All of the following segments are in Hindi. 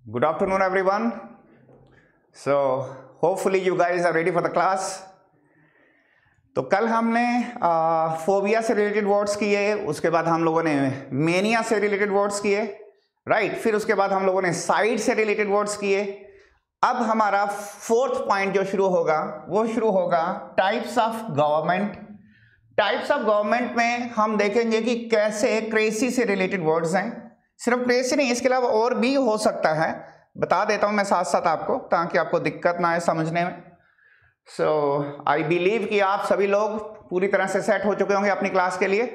Good afternoon, everyone. So, hopefully you guys are ready for the class. तो कल हमने फोबिया से रिलेटेड वर्ड्स किए, उसके बाद हम लोगों ने मेनिया से रिलेटेड वर्ड्स किए, राइट। फिर उसके बाद हम लोगों ने साइड से रिलेटेड वर्ड्स किए। अब हमारा फोर्थ पॉइंट जो शुरू होगा वो शुरू होगा types of government. Types of government में हम देखेंगे कि कैसे क्रेसी से रिलेटेड वर्ड्स हैं। सिर्फ क्रेसी नहीं, इसके अलावा और भी हो सकता है, बता देता हूं मैं साथ साथ आपको, ताकि आपको दिक्कत ना आए समझने में। सो आई बिलीव कि आप सभी लोग पूरी तरह से सेट हो चुके होंगे अपनी क्लास के लिए।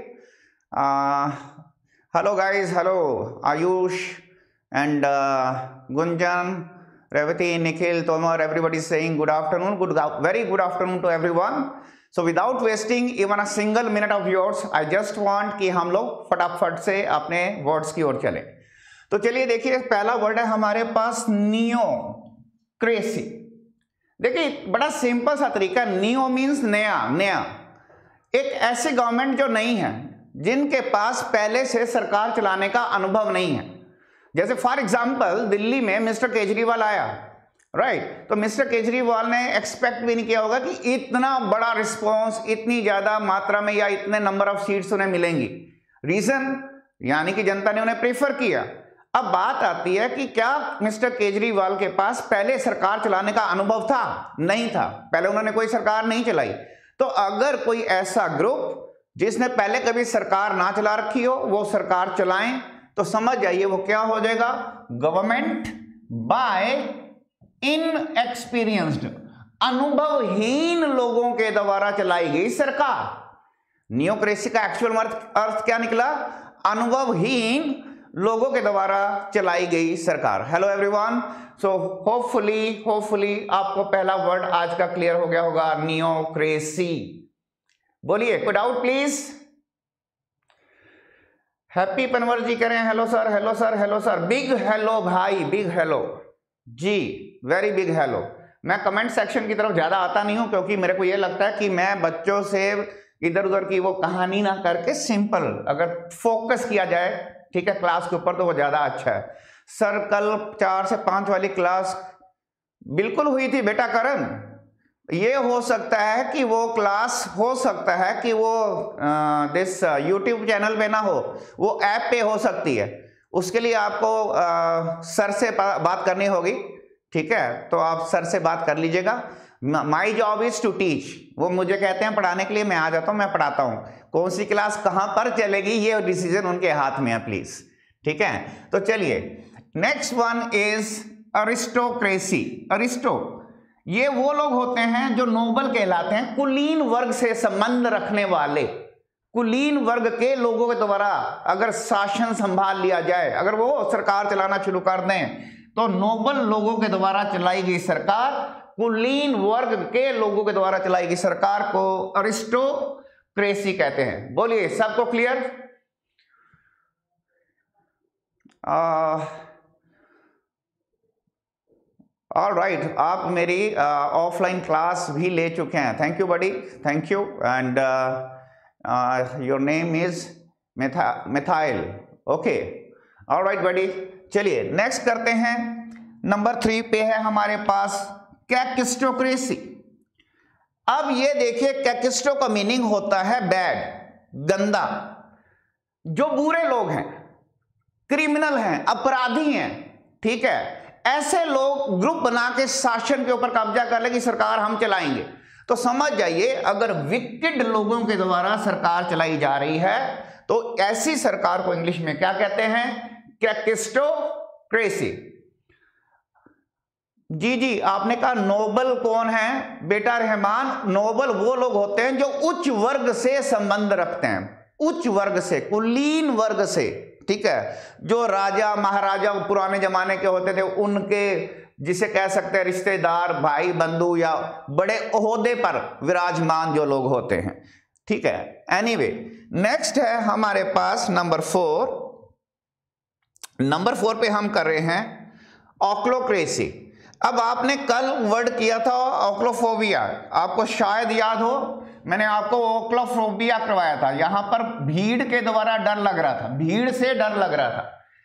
Hello guys, hello Ayush and Gunjan, Revathi, Nikhil, Tomar, everybody is saying good afternoon, very good afternoon to everyone. So without wasting even a single minute of yours, I just want कि हम लोग फटाफट से अपने वर्ड्स की ओर चले। तो चलिए देखिए, पहला वर्ड है हमारे पास नियोक्रेसी। देखिए बड़ा सिंपल सा तरीका, नियो मीन्स नया, नया। एक ऐसी गवर्नमेंट जो नहीं है, जिनके पास पहले से सरकार चलाने का अनुभव नहीं है। जैसे फॉर एग्जाम्पल दिल्ली में मिस्टर केजरीवाल आया, राइट। तो मिस्टर केजरीवाल ने एक्सपेक्ट भी नहीं किया होगा कि इतना बड़ा रिस्पॉन्स, इतनी ज्यादा मात्रा में या इतने नंबर ऑफ सीट्स उन्हें मिलेंगी। रीजन यानी कि जनता ने उन्हें प्रेफर किया। अब बात आती है कि क्या मिस्टर केजरीवाल के पास पहले सरकार चलाने का अनुभव था? नहीं था, पहले उन्होंने कोई सरकार नहीं चलाई। तो अगर कोई ऐसा ग्रुप जिसने पहले कभी सरकार ना चला रखी हो वो सरकार चलाएं, तो समझ जाइए वो क्या हो जाएगा, गवर्नमेंट बाय इनएक्सपीरियंस्ड, अनुभवहीन लोगों के द्वारा चलाई गई सरकार। नियोक्रेसी का एक्चुअल अर्थ क्या निकला? अनुभवहीन लोगों के द्वारा चलाई गई सरकार। हेलो एवरीवन, सो होपफुली आपको पहला वर्ड आज का क्लियर हो गया होगा, नियोक्रेसी। बोलिए, कोई doubt please? Happy Panwar ji करें, hello sir, hello sir, hello sir, big hello भाई, बिग हेलो जी, वेरी बिग हेलो। मैं कमेंट सेक्शन की तरफ ज्यादा आता नहीं हूं, क्योंकि मेरे को यह लगता है कि मैं बच्चों से इधर उधर की वो कहानी ना करके सिंपल अगर फोकस किया जाए, ठीक है, क्लास के ऊपर, तो वो ज्यादा अच्छा है। सर कल 4 से 5 वाली क्लास बिल्कुल हुई थी बेटा करण। ये हो सकता है कि वो क्लास, हो सकता है कि वो दिस यूट्यूब चैनल पे ना हो, वो ऐप पे हो सकती है। उसके लिए आपको सर से बात करनी होगी, ठीक है। तो आप सर से बात कर लीजिएगा। My job is to teach, वो मुझे कहते हैं पढ़ाने के लिए, मैं आ जाता हूं, मैं पढ़ाता हूं। कौन सी क्लास कहां पर चलेगी ये डिसीजन उनके हाथ में है, प्लीज, ठीक है। तो चलिए, next one is aristocracy. Aristo, ये वो लोग होते हैं जो नोबल कहलाते हैं, कुलीन वर्ग से संबंध रखने वाले। कुलीन वर्ग के लोगों के द्वारा अगर शासन संभाल लिया जाए, अगर वो सरकार चलाना शुरू कर दें, तो नोबल लोगों के द्वारा चलाई गई सरकार, कुलीन वर्ग के लोगों के द्वारा चलाई गई सरकार को अरिस्टोक्रेसी कहते हैं। बोलिए, सबको क्लियर? ऑल राइट, आप मेरी ऑफलाइन क्लास भी ले चुके हैं। Thank you buddy, thank you. And your name is मिथाइल, ओके, ऑल राइट बडी। चलिए नेक्स्ट करते हैं, नंबर 3 पे है हमारे पास कैकिस्टोक्रेसी। अब ये देखिए, कैकिस्टो का मीनिंग होता है बैड, गंदा। जो बुरे लोग हैं, क्रिमिनल हैं, अपराधी हैं, ठीक है, ऐसे लोग ग्रुप बना के शासन के ऊपर कब्जा कर ले कि सरकार हम चलाएंगे। तो समझ जाइए, अगर विकेड लोगों के द्वारा सरकार चलाई जा रही है, तो ऐसी सरकार को इंग्लिश में क्या कहते हैं? कैकिस्टोक्रेसी। जी जी, आपने कहा नोबल कौन है? बेटा रहमान, नोबल वो लोग होते हैं जो उच्च वर्ग से संबंध रखते हैं, उच्च वर्ग से, कुलीन वर्ग से, ठीक है। जो राजा महाराजा पुराने जमाने के होते थे, उनके जिसे कह सकते हैं रिश्तेदार, भाई बंधु, या बड़े ओहदे पर विराजमान जो लोग होते हैं, ठीक है। एनीवे, नेक्स्ट है हमारे पास नंबर 4। नंबर 4 पे हम कर रहे हैं ऑक्लोक्रेसी। अब आपने कल वर्ड किया था ऑक्लोफोबिया, आपको शायद याद हो, मैंने आपको ओक्लोफोबिया करवाया था। यहां पर भीड़ के द्वारा डर लग रहा था, भीड़ से डर लग रहा था।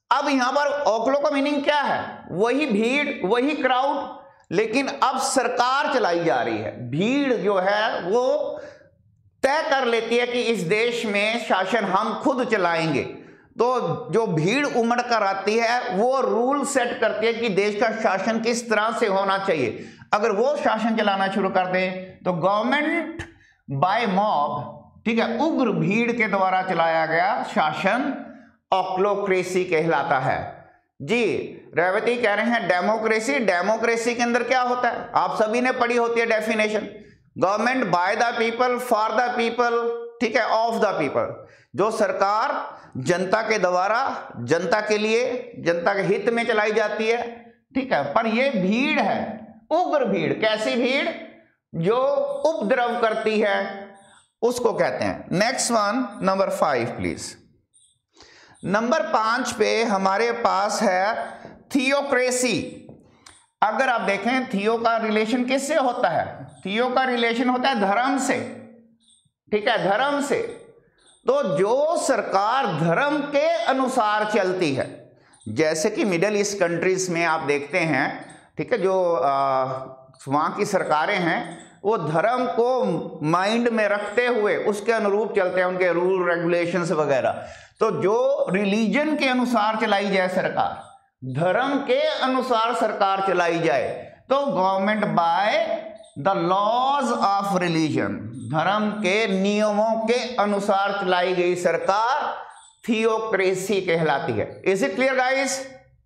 अब यहां पर ओक्लो का मीनिंग क्या है? वही भीड़, वही क्राउड, लेकिन अब सरकार चलाई जा रही है। भीड़ जो है वो तय कर लेती है कि इस देश में शासन हम खुद चलाएंगे, तो जो भीड़ उमड़ कर आती है वो रूल सेट करती है कि देश का शासन किस तरह से होना चाहिए। अगर वो शासन चलाना शुरू कर दे तो गवर्नमेंट बाय मॉब, ठीक है, उग्र भीड़ के द्वारा चलाया गया शासन ऑक्लोक्रेसी कहलाता है। जी रेवती कह रहे हैं डेमोक्रेसी, डेमोक्रेसी के अंदर क्या होता है? आप सभी ने पढ़ी होती है definition, government by the people, for the people, ठीक है, ऑफ द पीपल। जो सरकार जनता के द्वारा, जनता के लिए, जनता के हित में चलाई जाती है, ठीक है, पर यह भीड़ है, उग्र भीड़। कैसी भीड़? जो उपद्रव करती है, उसको कहते हैं। Next one, number 5 please. Number 5 पे हमारे पास है थियोक्रेसी। अगर आप देखें थियो का रिलेशन किससे होता है? थियो का रिलेशन होता है धर्म से, ठीक है, धर्म से। तो जो सरकार धर्म के अनुसार चलती है, जैसे कि मिडिल ईस्ट कंट्रीज में आप देखते हैं, ठीक है, जो वहां की सरकारें हैं वो धर्म को माइंड में रखते हुए उसके अनुरूप चलते हैं, उनके रूल रेगुलेशंस वगैरह। तो जो रिलीजन के अनुसार चलाई जाए सरकार, धर्म के अनुसार सरकार चलाई जाए, तो government by the laws of religion, धर्म के नियमों के अनुसार चलाई गई सरकार थियोक्रेसी कहलाती है। Is it clear guys?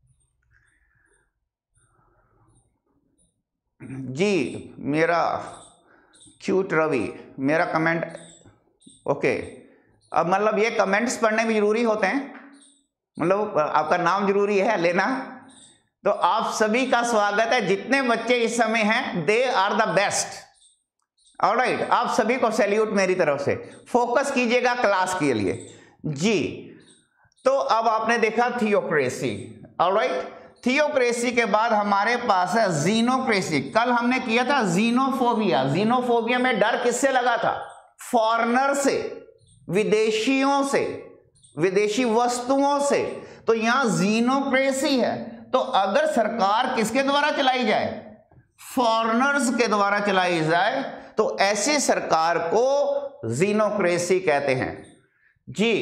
जी मेरा क्यूट रवि, मेरा कमेंट ओके। अब मतलब ये कमेंट्स पढ़ने भी जरूरी होते हैं, मतलब आपका नाम जरूरी है लेना। तो आप सभी का स्वागत है, जितने बच्चे इस समय हैं they are the best. Alright, आप सभी को सैल्यूट मेरी तरफ से। फोकस कीजिएगा क्लास के लिए जी। तो अब आपने देखा थियोक्रेसी, ऑलराइट। थियोक्रेसी के बाद हमारे पास है जीनोक्रेसी। कल हमने किया था जीनोफोबिया। जीनोफोबिया में डर किससे लगा था? फॉरेनर से, विदेशियों से, विदेशी वस्तुओं से। तो यहां जीनोक्रेसी है। तो अगर सरकार किसके द्वारा चलाई जाए? फॉरेनर्स के द्वारा चलाई जाए, तो ऐसी सरकार को जीनोक्रेसी कहते हैं जी।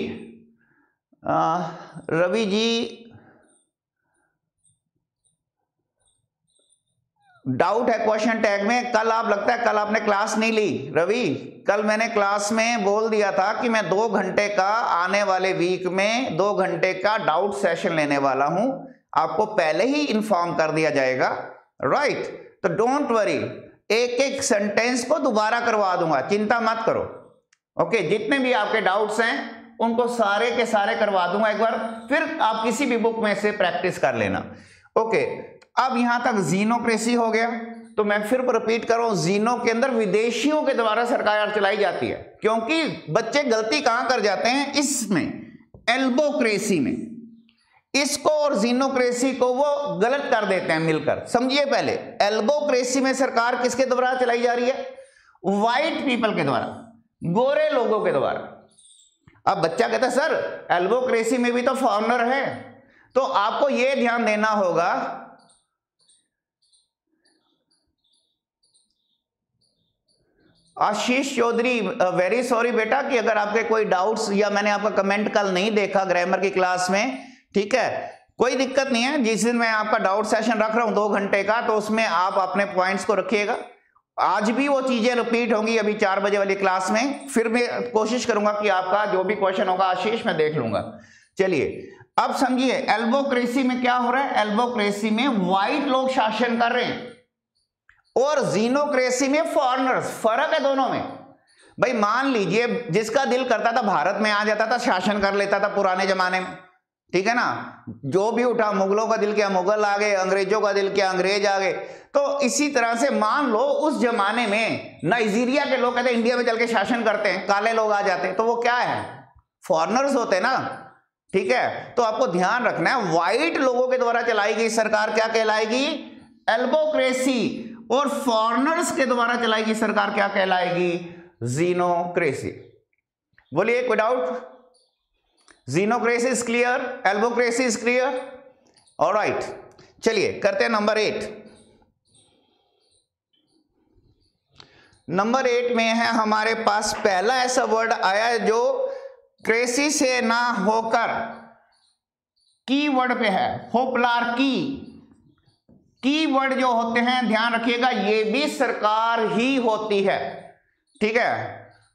रवि जी डाउट है क्वेश्चन टैग में। कल आप लगता है कल आपने क्लास नहीं ली रवि। कल मैंने क्लास में बोल दिया था कि मैं 2 घंटे का आने वाले वीक में 2 घंटे का डाउट सेशन लेने वाला हूं। आपको पहले ही इंफॉर्म कर दिया जाएगा, राइट। तो डोंट वरी, एक एक सेंटेंस को दोबारा करवा दूंगा, चिंता मत करो। ओके, जितने भी आपके डाउट्स हैं उनको सारे के सारे करवा दूंगा एक बार, फिर आप किसी भी बुक में से प्रैक्टिस कर लेना। ओके, अब यहां तक जीनोक्रेसी हो गया। तो मैं फिर रिपीट करूं, जीनो के अंदर विदेशियों के द्वारा सरकार चलाई जाती है। क्योंकि बच्चे गलती कहां कर जाते हैं इसमें, एल्बोक्रेसी में। इसको और जीनोक्रेसी को वो गलत कर देते हैं मिलकर। समझिए पहले, एल्बोक्रेसी में सरकार किसके द्वारा चलाई जा रही है? व्हाइट पीपल के द्वारा, गोरे लोगों के द्वारा। अब बच्चा कहता है सर एल्बोक्रेसी में भी तो फॉरेनर है। तो आपको यह ध्यान देना होगा, आशीष चौधरी, वेरी सॉरी बेटा कि अगर आपके कोई डाउट्स या मैंने आपका कमेंट कल नहीं देखा ग्रामर की क्लास में, ठीक है, कोई दिक्कत नहीं है। जिस दिन मैं आपका डाउट सेशन रख रहा हूं 2 घंटे का, तो उसमें आप अपने पॉइंट्स को रखिएगा। आज भी वो चीजें रिपीट होंगी अभी 4 बजे वाली क्लास में। फिर मैं कोशिश करूंगा कि आपका जो भी क्वेश्चन होगा आशीष मैं देख लूंगा। चलिए अब समझिए, एल्बोक्रेसी में क्या हो रहा है? एल्बोक्रेसी में व्हाइट लोग शासन कर रहे हैं और जीनोक्रेसी में फॉरेनर्स। फर्क है दोनों में। भाई मान लीजिए जिसका दिल करता था भारत में आ जाता था, शासन कर लेता था पुराने जमाने में, ठीक है ना। जो भी उठा, मुगलों का दिल किया मुगल आ गए, अंग्रेजों का दिल किया अंग्रेज आ गए। तो इसी तरह से मान लो उस जमाने में नाइजीरिया के लोग कहते इंडिया में चल के शासन करते हैं, काले लोग आ जाते, तो वो क्या है? फॉरेनर्स होते ना, ठीक है। तो आपको ध्यान रखना है, व्हाइट लोगों के द्वारा चलाई गई सरकार क्या कहलाएगी? एल्बोक्रेसी। और फॉरेनर्स के द्वारा चलाई गई सरकार क्या कहलाएगी? जीनोक्रेसी। बोलिए कोई doubt? Gynocracy is clear, elbocracy is clear, alright. चलिए करते हैं नंबर 8। नंबर 8 में है हमारे पास पहला ऐसा वर्ड आया है जो क्रेसी से ना होकर की वर्ड पे है, होप्लार्की। की वर्ड जो होते हैं ध्यान रखिएगा ये भी सरकार ही होती है, ठीक है।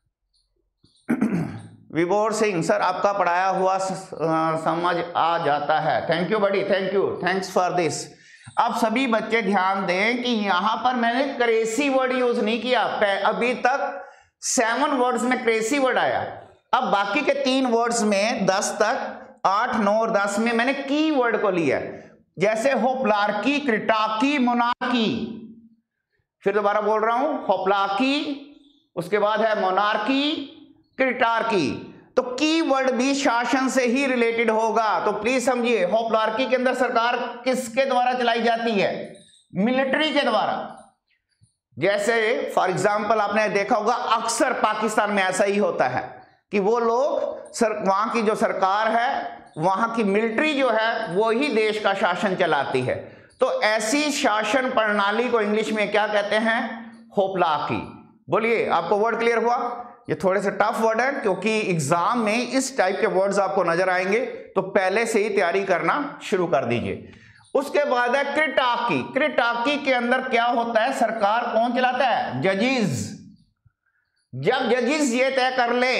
विभोर सिंह सर आपका पढ़ाया हुआ समझ आ जाता है, thank you buddy, thank you, thanks for this. अब सभी बच्चे ध्यान दें कि यहां पर मैंने क्रेसी वर्ड यूज नहीं किया, अभी तक 7 वर्ड्स में क्रेसी वर्ड आया। अब बाकी के 3 वर्ड्स में 10 तक 8, 9 और 10 में मैंने की वर्ड को लिया, जैसे होप्लार्की, क्रिटाकी, मोनार्की। फिर दोबारा बोल रहा हूं, होप्लार्की, उसके बाद है मोनार्की, क्रिटार्की। तो की वर्ड भी शासन से ही रिलेटेड होगा, तो प्लीज समझिए होप्लार्की के अंदर सरकार किसके द्वारा चलाई जाती है? मिलिट्री के द्वारा। जैसे फॉर एग्जांपल आपने देखा होगा अक्सर पाकिस्तान में ऐसा ही होता है कि वो लोग वहां की जो सरकार है, वहां की मिलिट्री जो है वो ही देश का शासन चलाती है। तो ऐसी शासन प्रणाली को इंग्लिश में क्या कहते हैं? होप्लार्की। बोलिए आपको वर्ड क्लियर हुआ? ये थोड़े से टफ वर्ड है क्योंकि एग्जाम में इस टाइप के वर्ड्स आपको नजर आएंगे, तो पहले से ही तैयारी करना शुरू कर दीजिए। उसके बाद है क्रिटाकी। क्रिटाकी के अंदर क्या होता है? सरकार कौन चलाता है? जजिस। जब जजिस ये तय कर ले,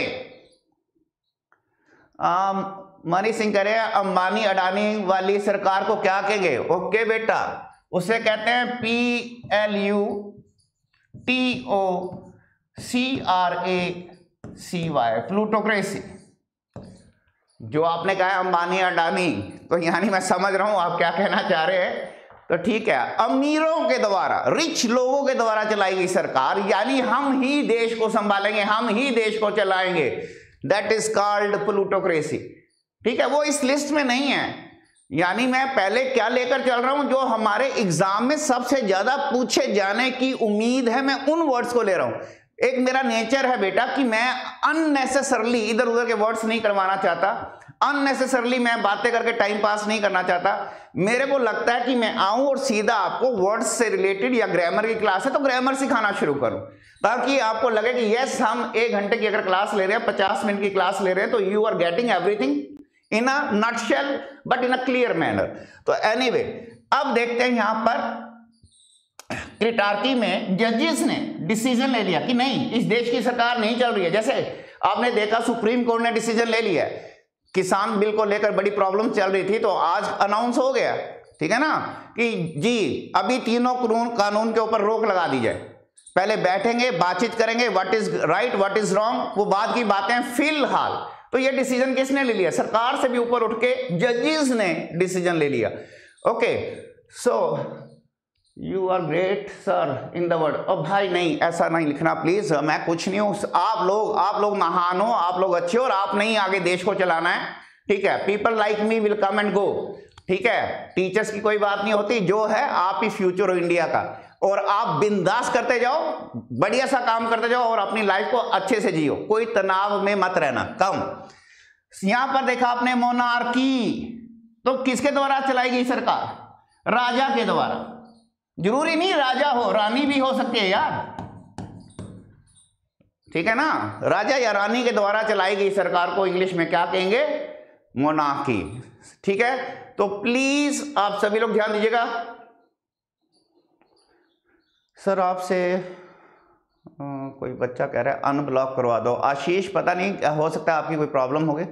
मनी सिंह कह रहे हैं अंबानी अडानी वाली सरकार को क्या कहेंगे? ओके बेटा, उसे कहते हैं PLUTOCRACY, प्लूटोक्रेसी। जो आपने कहा है अंबानी अडानी, तो यानी मैं समझ रहा हूं आप क्या कहना चाह रहे हैं, तो ठीक है। अमीरों के द्वारा, रिच लोगों के द्वारा चलाई गई सरकार, यानी हम ही देश को संभालेंगे, हम ही देश को चलाएंगे, दैट इज कॉल्ड प्लूटोक्रेसी। ठीक है, वो इस लिस्ट में नहीं है। यानी मैं पहले क्या लेकर चल रहा हूं, जो हमारे एग्जाम में सबसे ज्यादा पूछे जाने की उम्मीद है, मैं उन वर्ड्स को ले रहा हूं। एक मेरा नेचर है बेटा कि मैं अननेसेसरली इधर उधर के वर्ड्स नहीं करवाना चाहता, अननेसेसरली मैं बातें करके टाइम पास नहीं करना चाहता। मेरे को लगता है कि मैं आऊं और सीधा आपको वर्ड्स से रिलेटेड, या ग्रामर की क्लास है तो ग्रामर सिखाना शुरू करूं, ताकि आपको लगे कि यस हम 1 घंटे की अगर क्लास ले रहे हैं, 50 मिनट की क्लास ले रहे हैं, तो you are getting everything in a nutshell but in a clear manner. तो एनीवे, अब देखते हैं यहां पर क्रिटार्की में जजेस ने डिसीजन ले लिया कि नहीं, इस देश की सरकार नहीं चल रही है। जैसे आपने देखा सुप्रीम कोर्ट ने डिसीजन ले लिया, किसान बिल को लेकर बड़ी प्रॉब्लम चल रही थी, तो आज अनाउंस हो गया, ठीक है ना, कि जी अभी तीनों कानून के ऊपर रोक लगा दी जाए। पहले बैठेंगे, बातचीत करेंगे, what is right what is wrong, वो बाद की बातें फिलहाल। तो ये डिसीजन किसने ले लिया? सरकार से भी ऊपर उठ के जजेस ने डिसीजन ले लिया। Okay, so you are great sir in the word. और भाई नहीं, ऐसा नहीं लिखना प्लीज, मैं कुछ नहीं हूं। आप लोग महान हो, आप लोग अच्छे हो, और आप नहीं आगे देश को चलाना है, ठीक है। People like me will come and go, ठीक है। टीचर्स की कोई बात नहीं होती, जो है आप ही फ्यूचर हो इंडिया का, और आप बिंदास करते जाओ, बढ़िया सा काम करते जाओ, और अपनी लाइफ को अच्छे से जियो, कोई तनाव में मत रहना कम। यहां पर देखा आपने मोनार्की, तो किसके द्वारा चलाई गई सरकार? राजा के द्वारा। जरूरी नहीं राजा हो, रानी भी हो सकती है यार, ठीक है ना। राजा या रानी के द्वारा चलाई गई सरकार को इंग्लिश में क्या कहेंगे? मोनार्की, ठीक है। तो प्लीज आप सभी लोग ध्यान दीजिएगा। सर आपसे कोई बच्चा कह रहा है अनब्लॉक करवा दो। आशीष, पता नहीं, हो सकता है आपकी कोई प्रॉब्लम होगी,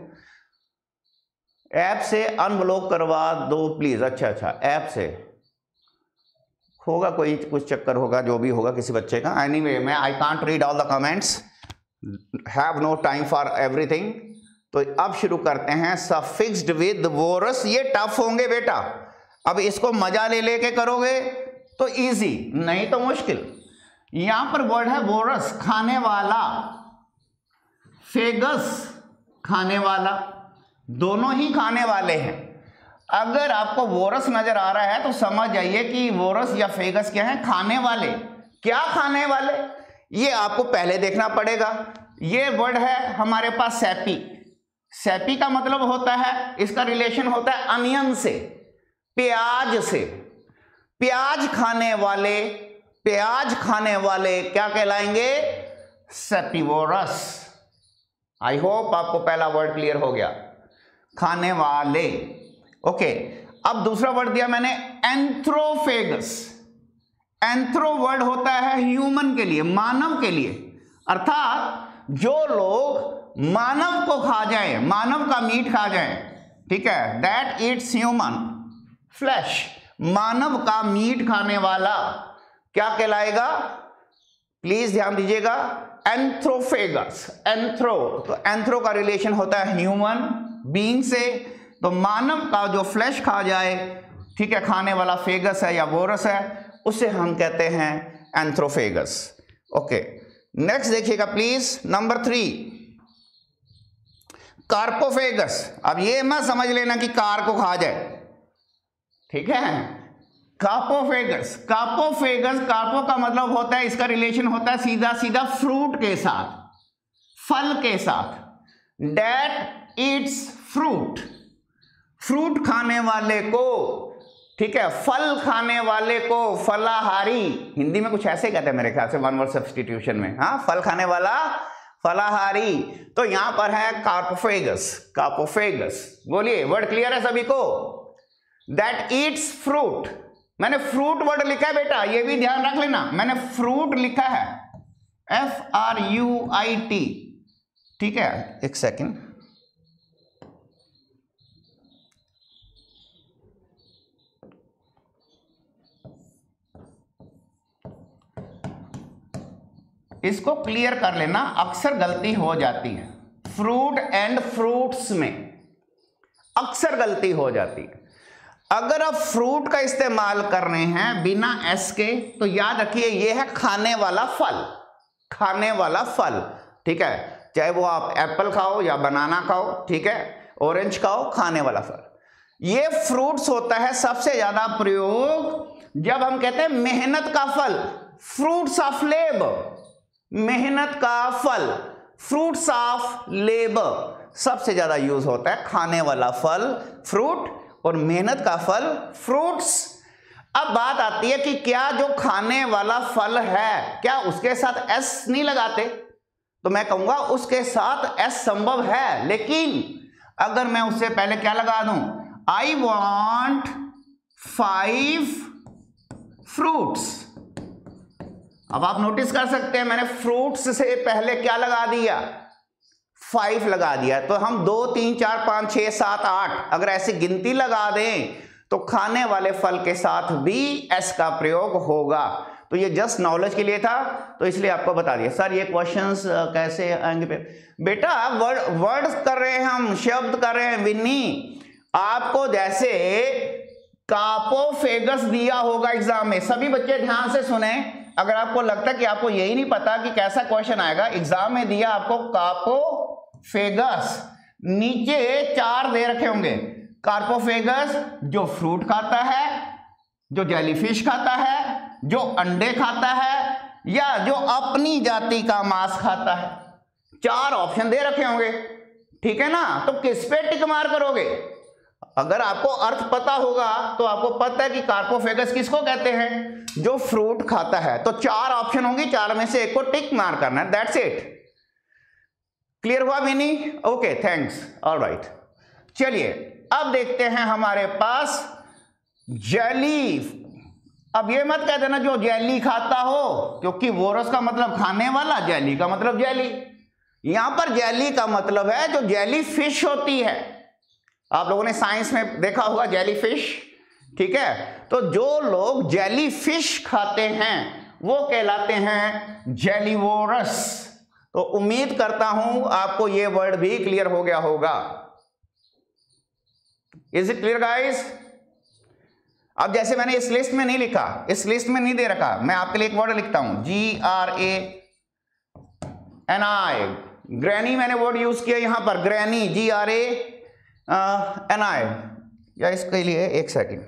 ऐप से अनब्लॉक करवा दो प्लीज। अच्छा, ऐप से होगा, कोई कुछ चक्कर होगा, जो भी होगा किसी बच्चे का। एनीवे, मैं I can't read all the comments, have no time for everything. तो अब शुरू करते हैं। सफिक्स्ड विद वोरस, ये टफ होंगे बेटा, अब इसको मजा ले लेके करोगे तो इजी, नहीं तो मुश्किल। यहां पर वर्ड है वोरस, खाने वाला, फेगस खाने वाला, दोनों ही खाने वाले हैं। अगर आपको वोरस नजर आ रहा है तो समझ जाइए कि वोरस या फेगस क्या है? खाने वाले। क्या खाने वाले? ये आपको पहले देखना पड़ेगा। ये वर्ड है हमारे पास सैपी। सैपी का मतलब होता है, इसका रिलेशन होता है अनियन से, प्याज से। प्याज खाने वाले क्या कहलाएंगे? सेपिवोरस। आई होप आपको पहला वर्ड क्लियर हो गया, खाने वाले। ओके, अब दूसरा वर्ड दिया मैंने एंथ्रोफेगस। एंथ्रो वर्ड होता है ह्यूमन के लिए, मानव के लिए, अर्थात जो लोग मानव को खा जाए, मानव का मीट खा जाए, ठीक है, दैट ईट्स ह्यूमन फ्लैश। मानव का मीट खाने वाला क्या कहलाएगा? प्लीज ध्यान दीजिएगा, एंथ्रोफेगस। एंथ्रो, तो एंथ्रो का रिलेशन होता है ह्यूमन बीइंग से, तो मानव का जो फ्लैश खा जाए, ठीक है, खाने वाला फेगस है या वोरस है, उसे हम कहते हैं एंथ्रोफेगस। ओके, नेक्स्ट देखिएगा प्लीज, नंबर 3 कार्पोफेगस। अब ये मत समझ लेना कि कार को खा जाए, ठीक है। कार्पोफेगस, कार्पो का मतलब होता है, इसका रिलेशन होता है सीधा सीधा फ्रूट के साथ, फल के साथ। डेट ईट्स फ्रूट, फ्रूट खाने वाले को, ठीक है, फल खाने वाले को फलाहारी, हिंदी में कुछ ऐसे कहते हैं मेरे ख्याल से, वन वर्ड सब्स्टिट्यूशन में, हाँ, फल खाने वाला फलाहारी। तो यहां पर है कार्पोफेगस, कार्पोफेगस। बोलिए, वर्ड क्लियर है सभी को? दैट ईट्स फ्रूट, मैंने फ्रूट वर्ड लिखा है बेटा, ये भी ध्यान रख लेना, मैंने फ्रूट लिखा है, FRUIT, ठीक है। एक सेकेंड, इसको क्लियर कर लेना, अक्सर गलती हो जाती है, फ्रूट एंड फ्रूट्स में अक्सर गलती हो जाती है। अगर आप फ्रूट का इस्तेमाल कर रहे हैं बिना एस के, तो याद रखिए ये है खाने वाला फल, खाने वाला फल, ठीक है, चाहे वो आप एप्पल खाओ या बनाना खाओ, ठीक है, ऑरेंज खाओ, खाने वाला फल। ये फ्रूट्स होता है सबसे ज्यादा प्रयोग जब हम कहते हैं मेहनत का फल, फ्रूट्स ऑफ लेबर, मेहनत का फल, फ्रूट्स ऑफ लेबर, सबसे ज्यादा यूज होता है खाने वाला फल फ्रूट और मेहनत का फल फ्रूट्स। अब बात आती है कि क्या जो खाने वाला फल है, क्या उसके साथ एस नहीं लगाते? तो मैं कहूंगा उसके साथ एस संभव है, लेकिन अगर मैं उससे पहले क्या लगा दूं, आई वॉन्ट 5 फ्रूट्स। अब आप नोटिस कर सकते हैं मैंने फ्रूट्स से पहले क्या लगा दिया, 5 लगा दिया। तो हम 2 3 4 5 6 7 8 अगर ऐसी गिनती लगा दें तो खाने वाले फल के साथ भी एस का प्रयोग होगा। तो ये जस्ट नॉलेज के लिए था, तो इसलिए आपको बता दिया। सर ये क्वेश्चंस कैसे आएंगे? बेटा वर्ड्स कर रहे हैं हम, शब्द कर रहे हैं विन्नी। आपको जैसे कार्पोफेगस दिया होगा एग्जाम में, सभी बच्चे ध्यान से सुने। अगर आपको लगता है कि आपको यही नहीं पता कि कैसा क्वेश्चन आएगा, एग्जाम में दिया आपको कार्पोफेगस, नीचे 4 दे रखे होंगे। कार्पोफेगस जो फ्रूट खाता है, जो जेलीफिश खाता है, जो अंडे खाता है, या जो अपनी जाति का मांस खाता है। 4 ऑप्शन दे रखे होंगे, ठीक है ना। तो किस पे टिक मार करोगे? अगर आपको अर्थ पता होगा तो आपको पता है कि कार्पोफेगस किसको कहते हैं, जो फ्रूट खाता है। तो 4 ऑप्शन होंगे, 4 में से एक को टिक मार करना है, दैट्स इट। क्लियर हुआ मिनी? Okay, thanks, alright. चलिए अब देखते हैं हमारे पास जेली। अब ये मत कह देना जो जेली खाता हो, क्योंकि वोरस का मतलब खाने वाला, जेली का मतलब जेली। यहां पर जेली का मतलब है जो जेली फिश होती है। आप लोगों ने साइंस में देखा होगा जेली फिश, ठीक है। तो जो लोग जेली फिश खाते हैं वो कहलाते हैं जेलीवोरस। तो उम्मीद करता हूं आपको ये वर्ड भी क्लियर हो गया होगा। Is it clear guys? अब जैसे मैंने इस लिस्ट में नहीं लिखा, इस लिस्ट में नहीं दे रखा, मैं आपके लिए एक वर्ड लिखता हूं, GRANI। ग्रैनी मैंने वर्ड यूज किया यहां पर, ग्रैनी, GRANI। या इसके लिए एक सेकेंड,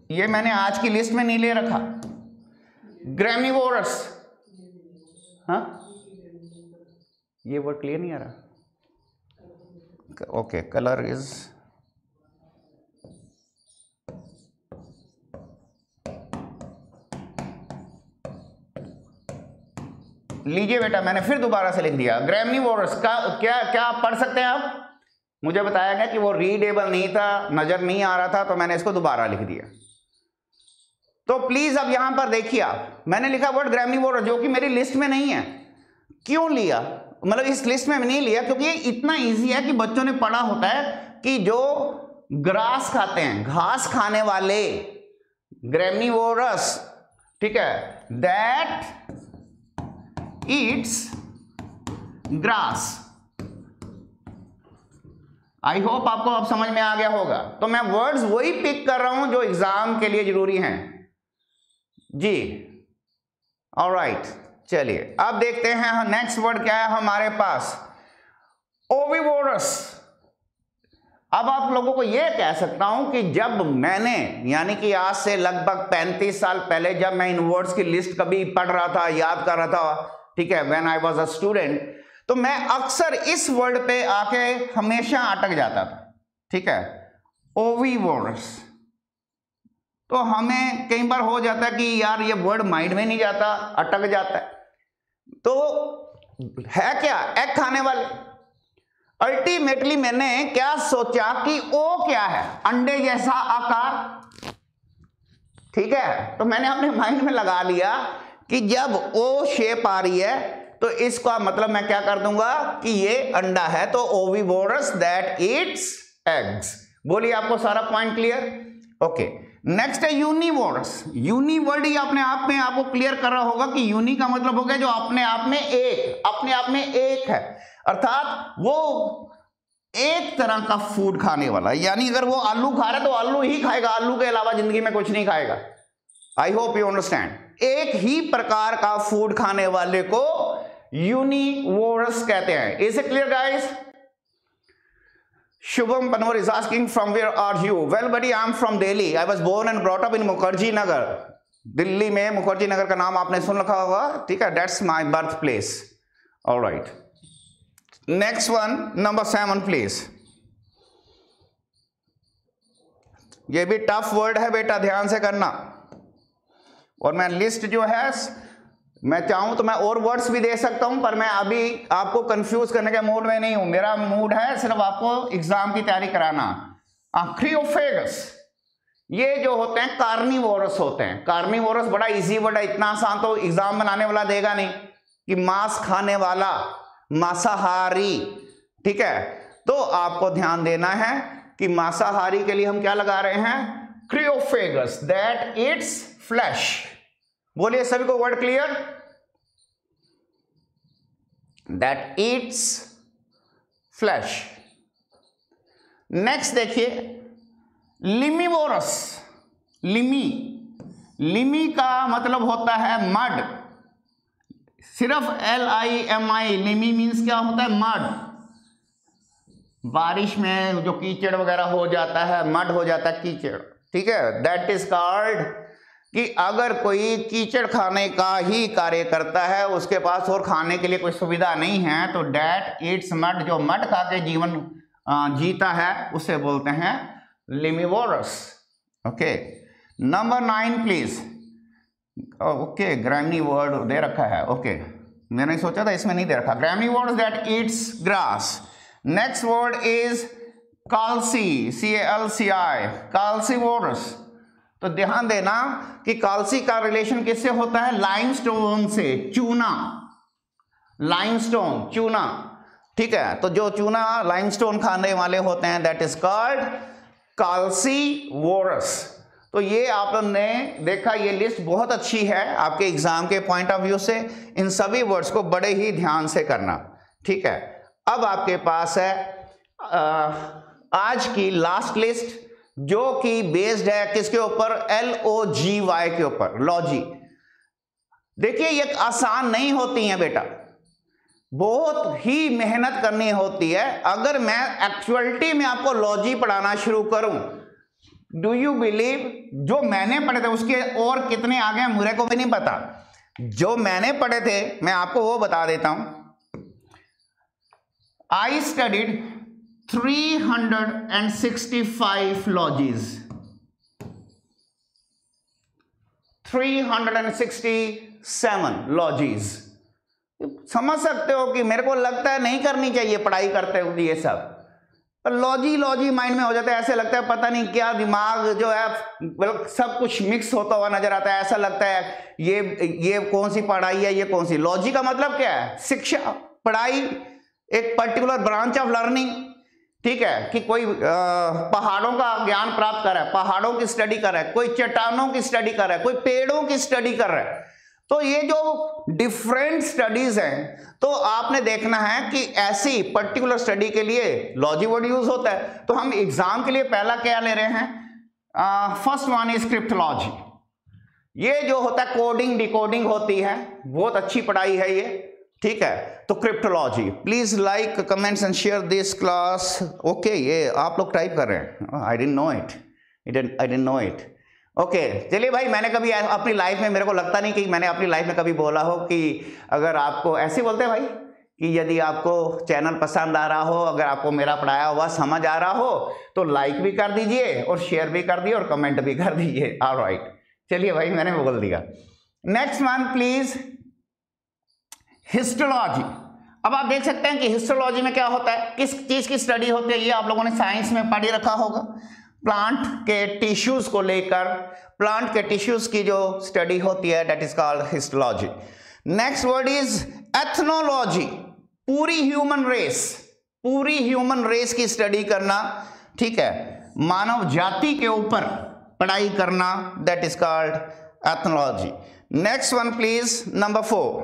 ये मैंने आज की लिस्ट में नहीं ले रखा। ग्रेमिवोरस, हाँ ये वर्ड क्लियर नहीं आ रहा। ओके, कलर इज लीजिए बेटा, मैंने फिर दोबारा से लिख दिया। ग्रेमिवोरस का क्या क्या आप पढ़ सकते हैं आप? मुझे बताया गया कि वो रीडेबल नहीं था, नजर नहीं आ रहा था, तो मैंने इसको दोबारा लिख दिया। तो प्लीज अब यहां पर देखिए आप, मैंने लिखा वर्ड ग्रेमिवोरस जो कि मेरी लिस्ट में नहीं है। क्यों लिया, मतलब इस लिस्ट में नहीं लिया क्योंकि ये इतना इजी है कि बच्चों ने पढ़ा होता है कि जो ग्रास खाते हैं, घास खाने वाले, ग्रेमिवोरस, ठीक है, that eats grass. I hope आपको अब समझ में आ गया होगा। तो मैं वर्ड्स वही पिक कर रहा हूं जो एग्जाम के लिए जरूरी हैं जी। ऑलराइट, चलिए अब देखते हैं नेक्स्ट वर्ड क्या है हमारे पास, ओविवोरस। अब आप लोगों को यह कह सकता हूं कि जब मैंने, यानी कि आज से लगभग 35 साल पहले जब मैं इन वर्ड्स की लिस्ट कभी पढ़ रहा था, याद कर रहा था, ठीक है, when I was a student, तो मैं अक्सर इस वर्ड पे आके हमेशा अटक जाता था, ठीक है, ओविवोरस। तो हमें कई बार हो जाता है कि यार ये वर्ड माइंड में नहीं जाता, अटक जाता है। तो है क्या, एग खाने वाले। अल्टीमेटली मैंने क्या सोचा कि ओ क्या है, अंडे जैसा आकार, ठीक है। तो मैंने अपने माइंड में लगा लिया कि जब ओ शेप आ रही है तो इसका मतलब मैं क्या कर दूंगा कि ये अंडा है, तो ओविवोरस दैट ईट्स एग्स। बोलिए, आपको सारा पॉइंट क्लियर? ओके, नेक्स्ट है यूनिवोरस। यूनि वर्ड ही अपने आप में आपको क्लियर कर रहा होगा कि यूनि का मतलब हो गया जो अपने आप में एक, अपने आप में एक है, अर्थात वो एक तरह का फूड खाने वाला। यानी अगर वो आलू खा रहा है तो आलू ही खाएगा, आलू के अलावा जिंदगी में कुछ नहीं खाएगा। I hope you understand. एक ही प्रकार का फूड खाने वाले को यूनिवोरस कहते हैं। Is it clear guys? Shubham Panwar is asking from where are you? Well buddy, I am from Delhi. I was born and brought up in Mukherjee Nagar. Delhi में मुखर्जी नगर का नाम आपने सुन रखा होगा, ठीक है, that's my birth place. All right. Next one, number 7 please. ये भी टफ वर्ड है बेटा, ध्यान से करना। और मैं लिस्ट जो है, मैं चाहूं तो मैं और वर्ड्स भी दे सकता हूं, पर मैं अभी आपको कंफ्यूज करने के मूड में नहीं हूं। मेरा मूड है सिर्फ आपको एग्जाम की तैयारी कराना। क्रियोफेगस, ये जो होते हैं कार्निवोरस होते हैं। कार्निवोरस बड़ा इजी वर्ड है, इतना आसान तो एग्जाम बनाने वाला देगा नहीं कि मांस खाने वाला, मांसाहारी, ठीक है। तो आपको ध्यान देना है कि मांसाहारी के लिए हम क्या लगा रहे हैं, क्रियोफेगस दैट ईट्स फ्लैश। बोलिए सभी को word clear, that eats flesh. Next देखिए, लिमिवोरस। लिमी का मतलब होता है मड, सिर्फ LIMI, लिमी मीन्स क्या होता है, मड। बारिश में जो कीचड़ वगैरह हो जाता है, मड हो जाता है, कीचड़, ठीक है, दैट इज कॉल्ड, कि अगर कोई कीचड़ खाने का ही कार्य करता है, उसके पास और खाने के लिए कोई सुविधा नहीं है, तो डेट ईट्स मड, जो मड खा के जीवन जीता है, उसे बोलते हैं limivorous. Okay, number 9 please. Okay, grami word दे रखा है। ओके, मैंने सोचा था इसमें नहीं दे रखा। Graminivorous that eats grass. Next word is calci, CALCI, calcivorous. तो ध्यान देना कि काल्सी का रिलेशन किससे होता है, लाइमस्टोन से, चूना, लाइमस्टोन, चूना, ठीक है। तो जो चूना लाइमस्टोन खाने वाले होते हैं, दैट इज कॉल्ड काल्सीवोरस। तो ये आपने देखा, ये लिस्ट बहुत अच्छी है आपके एग्जाम के पॉइंट ऑफ व्यू से। इन सभी वर्ड्स को बड़े ही ध्यान से करना, ठीक है। अब आपके पास है आज की लास्ट लिस्ट, जो कि बेस्ड है किसके ऊपर, LOGY के ऊपर, लॉजी। देखिए ये आसान नहीं होती है बेटा, बहुत ही मेहनत करनी होती है। अगर मैं एक्चुअलिटी में आपको लॉजी पढ़ाना शुरू करूं डू यू बिलीव, जो मैंने पढ़े थे उसके और कितने आ गए मुझे को भी नहीं पता, जो मैंने पढ़े थे मैं आपको वो बता देता हूं। I studied 365 logies, 367 logies. समझ सकते हो कि मेरे को लगता है नहीं करनी चाहिए पढ़ाई करते हुए ये सब, पर लॉजी माइंड में हो जाता है, ऐसे लगता है पता नहीं क्या दिमाग जो है सब कुछ मिक्स होता हुआ नजर आता है। ऐसा लगता है ये कौन सी पढ़ाई है, ये कौन सी। लॉजी का मतलब क्या है? शिक्षा, पढ़ाई, एक पर्टिकुलर ब्रांच ऑफ लर्निंग, ठीक है, कि कोई पहाड़ों का ज्ञान प्राप्त कर रहा है, पहाड़ों की स्टडी कर रहा है, कोई चट्टानों की स्टडी कर रहा है, कोई पेड़ों की स्टडी कर रहा है। तो ये जो डिफरेंट स्टडीज हैं, तो आपने देखना है कि ऐसी पर्टिकुलर स्टडी के लिए लॉजी वर्ड यूज होता है। तो हम एग्जाम के लिए पहला क्या ले रहे हैं? First one is cryptology. ये जो होता है कोडिंग डिकोडिंग होती है, बहुत अच्छी पढ़ाई है ये, ठीक है। तो cryptology, please like comments and share this class. Okay, ये आप लोग टाइप कर रहे हैं, I didn't know it. Okay, चलिए भाई, मैंने कभी अपनी लाइफ में, मेरे को लगता नहीं कि मैंने अपनी लाइफ में कभी बोला हो कि अगर आपको, ऐसे बोलते हैं भाई कि यदि आपको चैनल पसंद आ रहा हो, अगर आपको मेरा पढ़ाया हुआ समझ आ रहा हो तो लाइक भी कर दीजिए और शेयर भी कर दिए और कमेंट भी कर दीजिए। ऑलराइट, चलिए भाई, मैंने बोल दिया। Next one please, histology. अब आप देख सकते हैं कि हिस्टोलॉजी में क्या होता है, किस चीज की स्टडी होती है, ये आप लोगों ने साइंस में पढ़ रखा होगा। प्लांट के टिश्यूज को लेकर, प्लांट के टिश्यूज की जो स्टडी होती है, that is called histology. Next word is ethnology, पूरी ह्यूमन रेस की स्टडी करना, ठीक है, मानव जाति के ऊपर पढ़ाई करना, that is called ethnology. Next one please, number 4,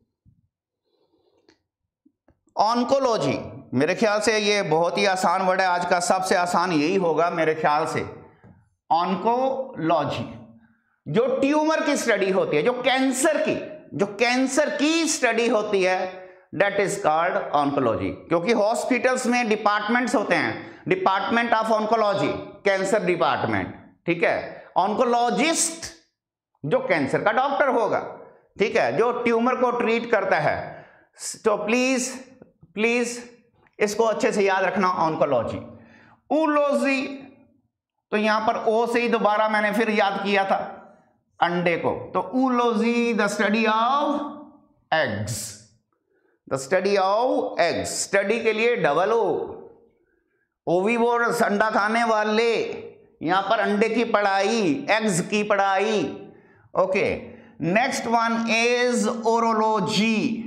oncology. मेरे ख्याल से ये बहुत ही आसान वर्ड है, आज का सबसे आसान यही होगा मेरे ख्याल से। ऑन्कोलॉजी जो ट्यूमर की स्टडी होती है, जो कैंसर की स्टडी होती है, दैट इज कॉल्ड ऑन्कोलॉजी। क्योंकि हॉस्पिटल्स में डिपार्टमेंट्स होते हैं, department of oncology, cancer department, ठीक है। ऑन्कोलॉजिस्ट जो कैंसर का डॉक्टर होगा, ठीक है, जो ट्यूमर को ट्रीट करता है। तो प्लीज इसको अच्छे से याद रखना, ऑन्कोलॉजी। ऊलॉजी, तो यहां पर ओ से ही दोबारा मैंने फिर याद किया था अंडे को, तो oology the study of eggs, the study of eggs. Study के लिए डबल ओ, ओवीवोरस अंडा खाने वाले, यहां पर अंडे की पढ़ाई, एग्स की पढ़ाई। Okay, next one is orology.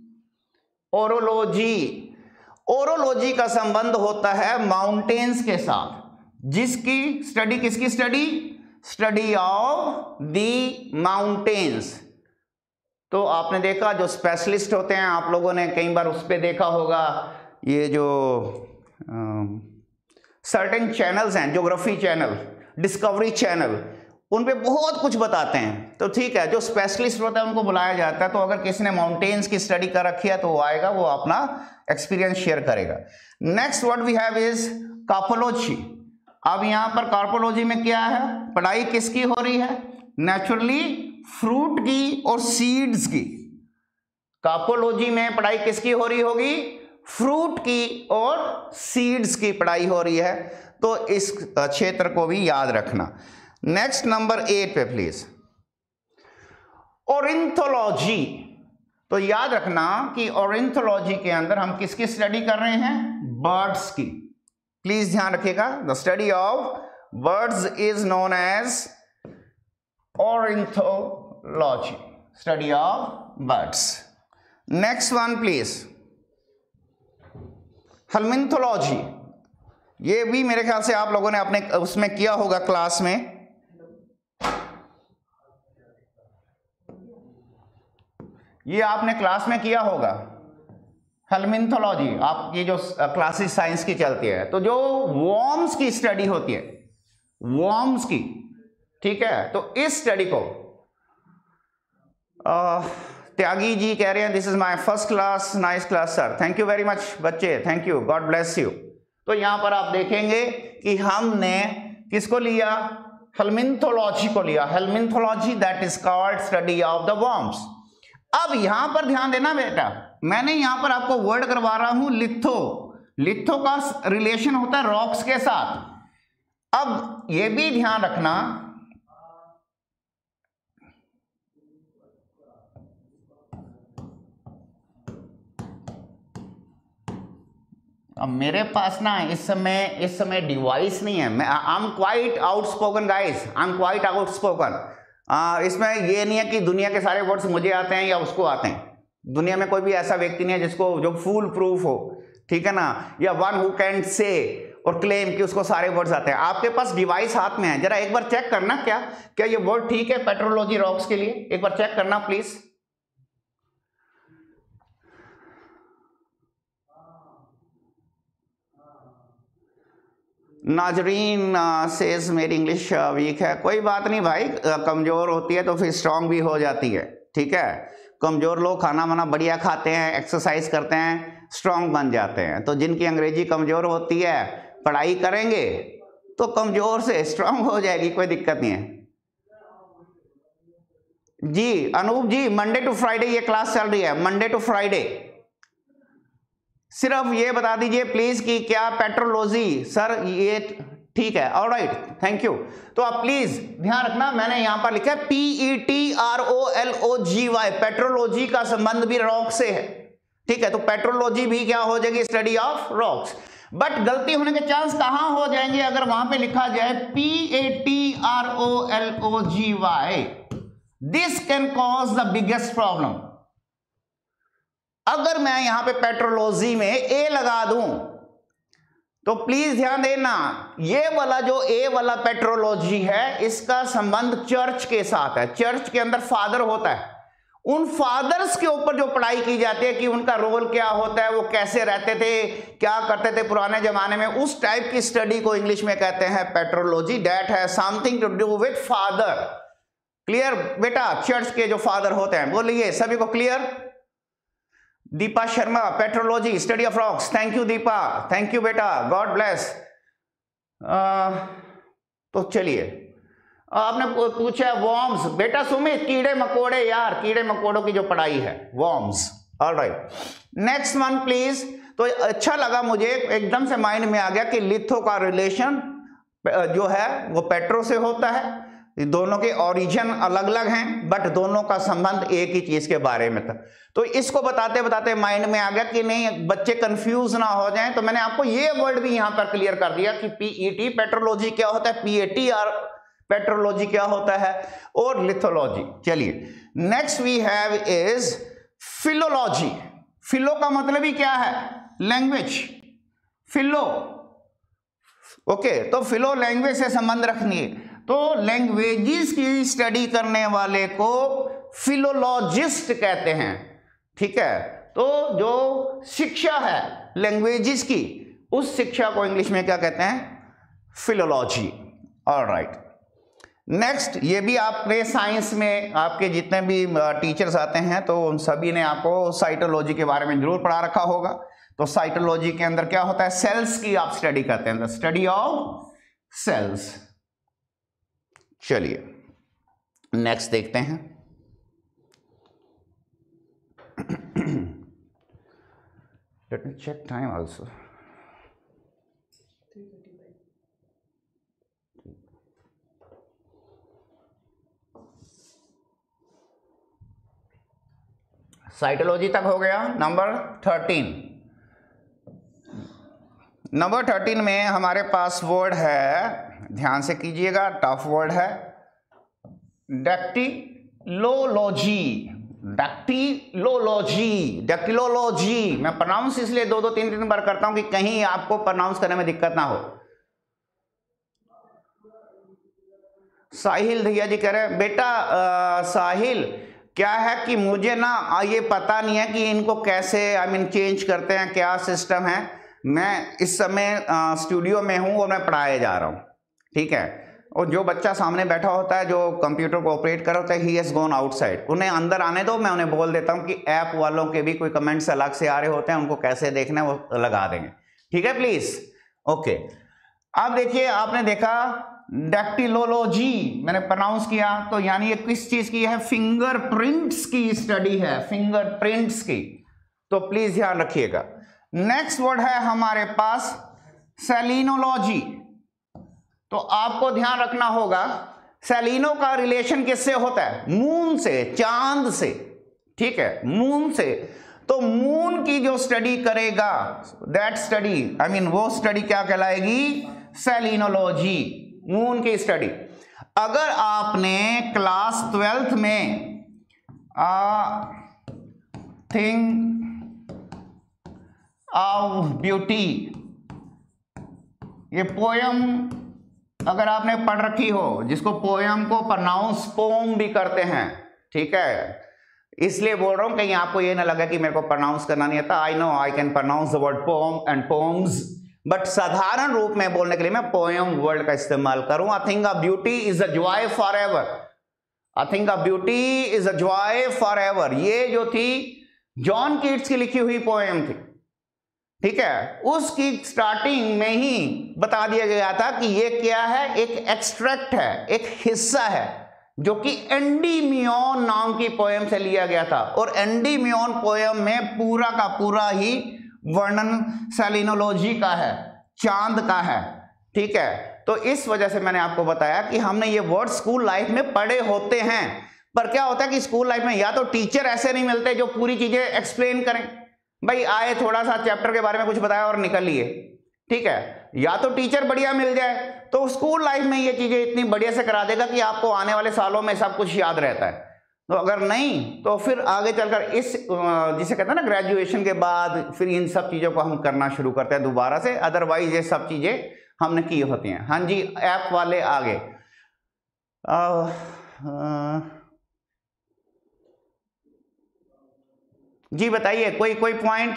Orology का संबंध होता है माउंटेन्स के साथ, जिसकी स्टडी, किसकी स्टडी ऑफ द माउंटेन्स। तो आपने देखा जो स्पेशलिस्ट होते हैं, आप लोगों ने कई बार उस पे देखा होगा, ये जो सर्टेन चैनल्स हैं, ज्योग्राफी चैनल, डिस्कवरी चैनल, उन पे बहुत कुछ बताते हैं। तो ठीक है, जो स्पेशलिस्ट होता है उनको बुलाया जाता है। तो अगर किसी ने माउंटेन्स की स्टडी कर रखी है तो वो आएगा, वो अपना एक्सपीरियंस शेयर करेगा। Next what we have is carpology. अब यहां पर कार्पोलॉजी में क्या है, पढ़ाई किसकी हो रही है? नेचुरली फ्रूट की और सीड्स की। कार्पोलॉजी में पढ़ाई किसकी हो रही होगी? फ्रूट की और सीड्स की पढ़ाई हो रही है। तो इस क्षेत्र को भी याद रखना। नेक्स्ट नंबर 8 पे प्लीज, ऑर्निथोलॉजी। तो याद रखना कि ऑर्निथोलॉजी के अंदर हम किसकी स्टडी कर रहे हैं? बर्ड्स की। प्लीज ध्यान रखिएगा, the study of birds is known as ornithology, study of birds. Next one please, helminthology. ये भी मेरे ख्याल से आप लोगों ने अपने उसमें किया होगा क्लास में। ये आपने क्लास में किया होगा, हेल्मिन्थोलॉजी, आपकी जो क्लासेस साइंस की चलती है। तो जो वॉर्म्स की स्टडी होती है, वॉर्म्स की, ठीक है, तो इस स्टडी को त्यागी जी कह रहे हैं, this is my first class, nice class sir, thank you very much बच्चे, thank you, God bless you. तो यहां पर आप देखेंगे कि हमने किसको लिया? हेल्मिन्थोलॉजी को लिया। Helminthology that is called study of the worms. अब यहां पर ध्यान देना बेटा, मैंने यहां पर आपको वर्ड करवा रहा हूं लिथो। लिथो का रिलेशन होता है रॉक्स के साथ। अब यह भी ध्यान रखना, अब मेरे पास ना इस समय डिवाइस नहीं है। मैं I am quite outspoken guys, I am quite outspoken. इसमें ये नहीं है कि दुनिया के सारे वर्ड्स मुझे आते हैं या उसको आते हैं। दुनिया में कोई भी ऐसा व्यक्ति नहीं है जिसको जो फुल प्रूफ हो, ठीक है ना, या वन हु कैन से और क्लेम कि उसको सारे वर्ड्स आते हैं। आपके पास डिवाइस हाथ में है, जरा एक बार चेक करना क्या ये वर्ड ठीक है पेट्रोलॉजी रॉक्स के लिए, एक बार चेक करना प्लीज। नाजरीन सेज मेरी इंग्लिश वीक है। कोई बात नहीं भाई, कमजोर होती है तो फिर स्ट्रांग भी हो जाती है, ठीक है। कमजोर लोग खाना वाना बढ़िया खाते हैं, एक्सरसाइज करते हैं, स्ट्रांग बन जाते हैं। तो जिनकी अंग्रेजी कमजोर होती है, पढ़ाई करेंगे तो कमजोर से स्ट्रांग हो जाएगी, कोई दिक्कत नहीं है जी। Anoop ji, Monday to Friday ये क्लास चल रही है, मंडे टू फ्राइडे। सिर्फ ये बता दीजिए प्लीज कि क्या पेट्रोलॉजी सर ये ठीक है? Alright, thank you. तो आप प्लीज ध्यान रखना, मैंने यहां पर लिखा है PETROLOGY, पेट्रोलॉजी का संबंध भी रॉक से है, ठीक है। तो पेट्रोलॉजी भी क्या हो जाएगी? Study of rocks. बट गलती होने के चांस कहां हो जाएंगे अगर वहां पे लिखा जाए PATROLOGY? This can cause the biggest problem. अगर मैं यहां पे पेट्रोलॉजी में ए लगा दूं तो प्लीज ध्यान देना, ये वाला जो ए वाला पेट्रोलॉजी है इसका संबंध चर्च के साथ है। चर्च के अंदर फादर होता है, उन फादर्स के ऊपर जो पढ़ाई की जाती है कि उनका रोल क्या होता है, वो कैसे रहते थे, क्या करते थे पुराने जमाने में, उस टाइप की स्टडी को इंग्लिश में कहते हैं petrology. That has something to do with father. Clear बेटा? चर्च के जो फादर होते हैं, बोलिए सभी को clear? Deepa Sharma, petrology study of rocks. Thank you Deepa, thank you बेटा, गॉड ब्लेस। तो चलिए, आपने पूछा वॉर्म्स। बेटा सुमित, कीड़े मकोड़े, यार कीड़े मकोड़ों की जो पढ़ाई है, worms. Alright, next one please. तो अच्छा लगा मुझे, एकदम से माइंड में आ गया कि लिथो का रिलेशन जो है वो पेट्रो से होता है। दोनों के ओरिजिन अलग अलग हैं बट दोनों का संबंध एक ही चीज के बारे में था। तो इसको बताते बताते माइंड में आ गया कि नहीं बच्चे कंफ्यूज ना हो जाएं, तो मैंने आपको ये वर्ड भी यहां पर क्लियर कर दिया कि पीईटी पेट्रोलॉजी क्या होता है, पीएटीआर पेट्रोलॉजी क्या होता है, और लिथोलॉजी। चलिए next we have is philology. Philo का मतलब ही क्या है? लैंग्वेज। फिलो, ओके, तो फिलो लैंग्वेज से संबंध रखनी है। तो लैंग्वेजेस की स्टडी करने वाले को फिलोलॉजिस्ट कहते हैं, ठीक है। तो जो शिक्षा है लैंग्वेजेस की, उस शिक्षा को इंग्लिश में क्या कहते हैं? फिलोलॉजी। ऑलराइट, नेक्स्ट, ये भी आपने साइंस में आपके जितने भी टीचर्स आते हैं तो उन सभी ने आपको साइटोलॉजी के बारे में जरूर पढ़ा रखा होगा। तो साइटोलॉजी के अंदर क्या होता है? सेल्स की आप स्टडी करते हैं, स्टडी ऑफ सेल्स। चलिए नेक्स्ट देखते हैं। Let me check time also. Cytology तक हो गया। नंबर 13। नंबर 13 में हमारे पास वर्ड है, ध्यान से कीजिएगा, टफ वर्ड है, डैक्टिलोलॉजी। डैक्टिलोलॉजी, डैक्टिलोलॉजी। मैं प्रोनाउंस इसलिए 2-3 बार करता हूं कि कहीं आपको प्रोनाउंस करने में दिक्कत ना हो। साहिल भैया जी कह रहे हैं, बेटा साहिल क्या है कि मुझे ना ये पता नहीं है कि इनको कैसे चेंज करते हैं, क्या सिस्टम है। मैं इस समय स्टूडियो में हूं और मैं पढ़ाए जा रहा हूं, ठीक है। और जो बच्चा सामने बैठा होता है, जो कंप्यूटर को ऑपरेट कर होता है, ही हैज गॉन आउटसाइड। उन्हें अंदर आने दो, मैं उन्हें बोल देता हूं कि ऐप वालों के भी कोई कमेंट्स अलग से आ रहे होते हैं, उनको कैसे देखना है वो लगा देंगे, ठीक है प्लीज। ओके, अब देखिए, आपने देखा डैक्टिलोलॉजी मैंने प्रोनाउंस किया, तो यानी ये किस चीज की है? फिंगरप्रिंट्स की स्टडी है, फिंगरप्रिंट्स की, तो प्लीज ध्यान रखिएगा। नेक्स्ट वर्ड है हमारे पास सेलिनोलॉजी। तो आपको ध्यान रखना होगा सेलिनो का रिलेशन किससे होता है? मून से, चांद से, ठीक है, मून से। तो मून की जो स्टडी करेगा, दैट स्टडी आई मीन वो स्टडी क्या कहलाएगी? सेलिनोलॉजी, मून की स्टडी। अगर आपने क्लास 12th में थिंग ऑफ ब्यूटी ये पोयम अगर आपने पढ़ रखी हो, जिसको पोयम को प्रोनाउंस पोम भी करते हैं, ठीक है, इसलिए बोल रहा हूं कहीं आपको ये ना लगा कि मेरे को प्रोनाउंस करना नहीं आता। I know I can pronounce the word poem and poems, but साधारण रूप में बोलने के लिए मैं पोयम वर्ड का इस्तेमाल करूं। I think a beauty is a joy for ever, I think a beauty is a joy for ever, ये जो थी जॉन कीट्स की लिखी हुई पोयम थी, ठीक है। उसकी स्टार्टिंग में ही बता दिया गया था कि ये क्या है? एक एक्सट्रैक्ट है, एक हिस्सा है जो कि एंडीमियन नाम की पोयम से लिया गया था, और एंडीमियन पोयम में पूरा का पूरा ही वर्णन सेलिनोलॉजी का है, चांद का है, ठीक है। तो इस वजह से मैंने आपको बताया कि हमने ये वर्ड स्कूल लाइफ में पढ़े होते हैं, पर क्या होता है कि स्कूल लाइफ में या तो टीचर ऐसे नहीं मिलते जो पूरी चीजें एक्सप्लेन करें, भाई आए थोड़ा सा चैप्टर के बारे में कुछ बताया और निकल लिए, ठीक है, या तो टीचर बढ़िया मिल जाए तो स्कूल लाइफ में ये चीजें इतनी बढ़िया से करा देगा कि आपको आने वाले सालों में सब कुछ याद रहता है। तो अगर नहीं तो फिर आगे चलकर इस जिसे कहते हैं ना ग्रेजुएशन के बाद फिर इन सब चीजों को हम करना शुरू करते हैं दोबारा से, अदरवाइज ये सब चीजें हमने की होती हैं। हाँ जी, ऐप वाले आगे जी बताइए, कोई पॉइंट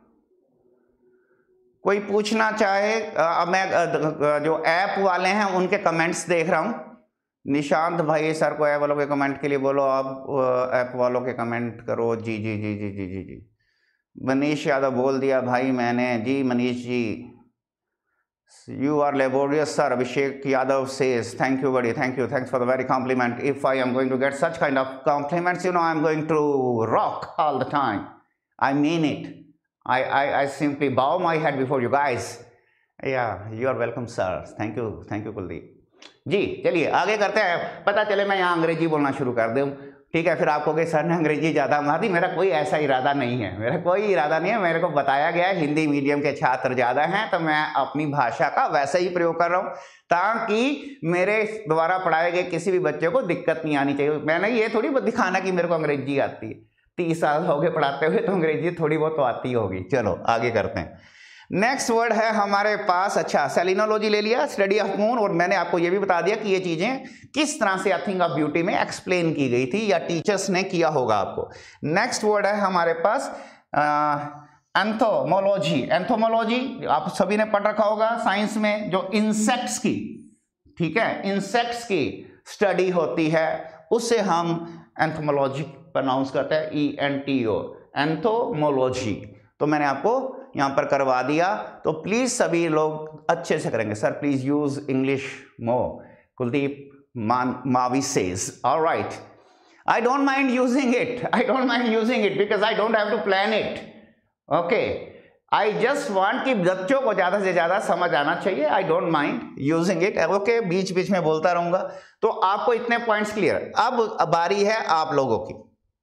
कोई पूछना चाहे? अब मैं जो ऐप वाले हैं उनके कमेंट्स देख रहा हूं। निशांत भाई सर को ऐप वालों के कमेंट के लिए बोलो, आप ऐप वालों के कमेंट करो। जी जी जी जी जी जी जी मनीष यादव बोल दिया भाई मैंने। जी Manish ji, you are laborious sir. Abhishek Yadav says thank you buddy, thank you, thanks for the very compliment. If I am going to get such kind of compliments, you know, I am going to rock all the time. I mean it. I simply bow my head before you guys. Yeah, you are welcome sir. Thank you Kuldeep जी। चलिए आगे करते हैं। पता चले मैं यहाँ अंग्रेजी बोलना शुरू कर दूँ, ठीक है, फिर आपको कि सर ने अंग्रेजी ज़्यादा मार दी। मेरा कोई ऐसा इरादा नहीं है, मेरा कोई इरादा नहीं है। मेरे को बताया गया है हिंदी मीडियम के छात्र ज़्यादा हैं, तो मैं अपनी भाषा का वैसे ही प्रयोग कर रहा हूँ ताकि मेरे द्वारा पढ़ाए गए किसी भी बच्चे को दिक्कत नहीं आनी चाहिए। मैंने ये थोड़ी दिखाना कि मेरे को अंग्रेजी आती है, 30 साल हो गए पढ़ाते हुए, तो अंग्रेजी थोड़ी बहुत तो आती होगी। चलो आगे करते हैं। नेक्स्ट वर्ड है हमारे पास, अच्छा सेलिनोलॉजी ले लिया, स्टडी ऑफ मून, और मैंने आपको ये भी बता दिया कि ये चीजें किस तरह से आई थिंक ऑफ ब्यूटी में एक्सप्लेन की गई थी या टीचर्स ने किया होगा आपको। नेक्स्ट वर्ड है हमारे पास एंथोमोलॉजी। एंथोमोलॉजी आप सभी ने पढ़ रखा होगा साइंस में, जो इंसेक्ट्स की, ठीक है, इंसेक्ट्स की स्टडी होती है, उससे हम एंथोमोलॉजी प्रोनाउंस करते हैं, ENTO, एंथोमोलॉजी। तो मैंने आपको यहां पर करवा दिया, तो प्लीज सभी लोग अच्छे से करेंगे। Sir please use English more, Kuldeep Mavi says. Alright, I don't mind using it, I don't mind using it because I don't have to plan it. Okay, I just want कि बच्चों को ज्यादा से ज्यादा समझ आना चाहिए। I don't mind using it. Okay, बीच बीच में बोलता रहूंगा। तो आपको इतने पॉइंट्स क्लियर। अब बारी है आप लोगों की।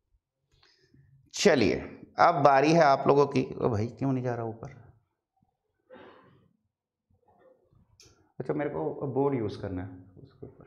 चलिए अब बारी है आप लोगों की। ओ भाई क्यों नहीं जा रहा ऊपर? अच्छा, मेरे को बोर्ड यूज करना है उसके ऊपर।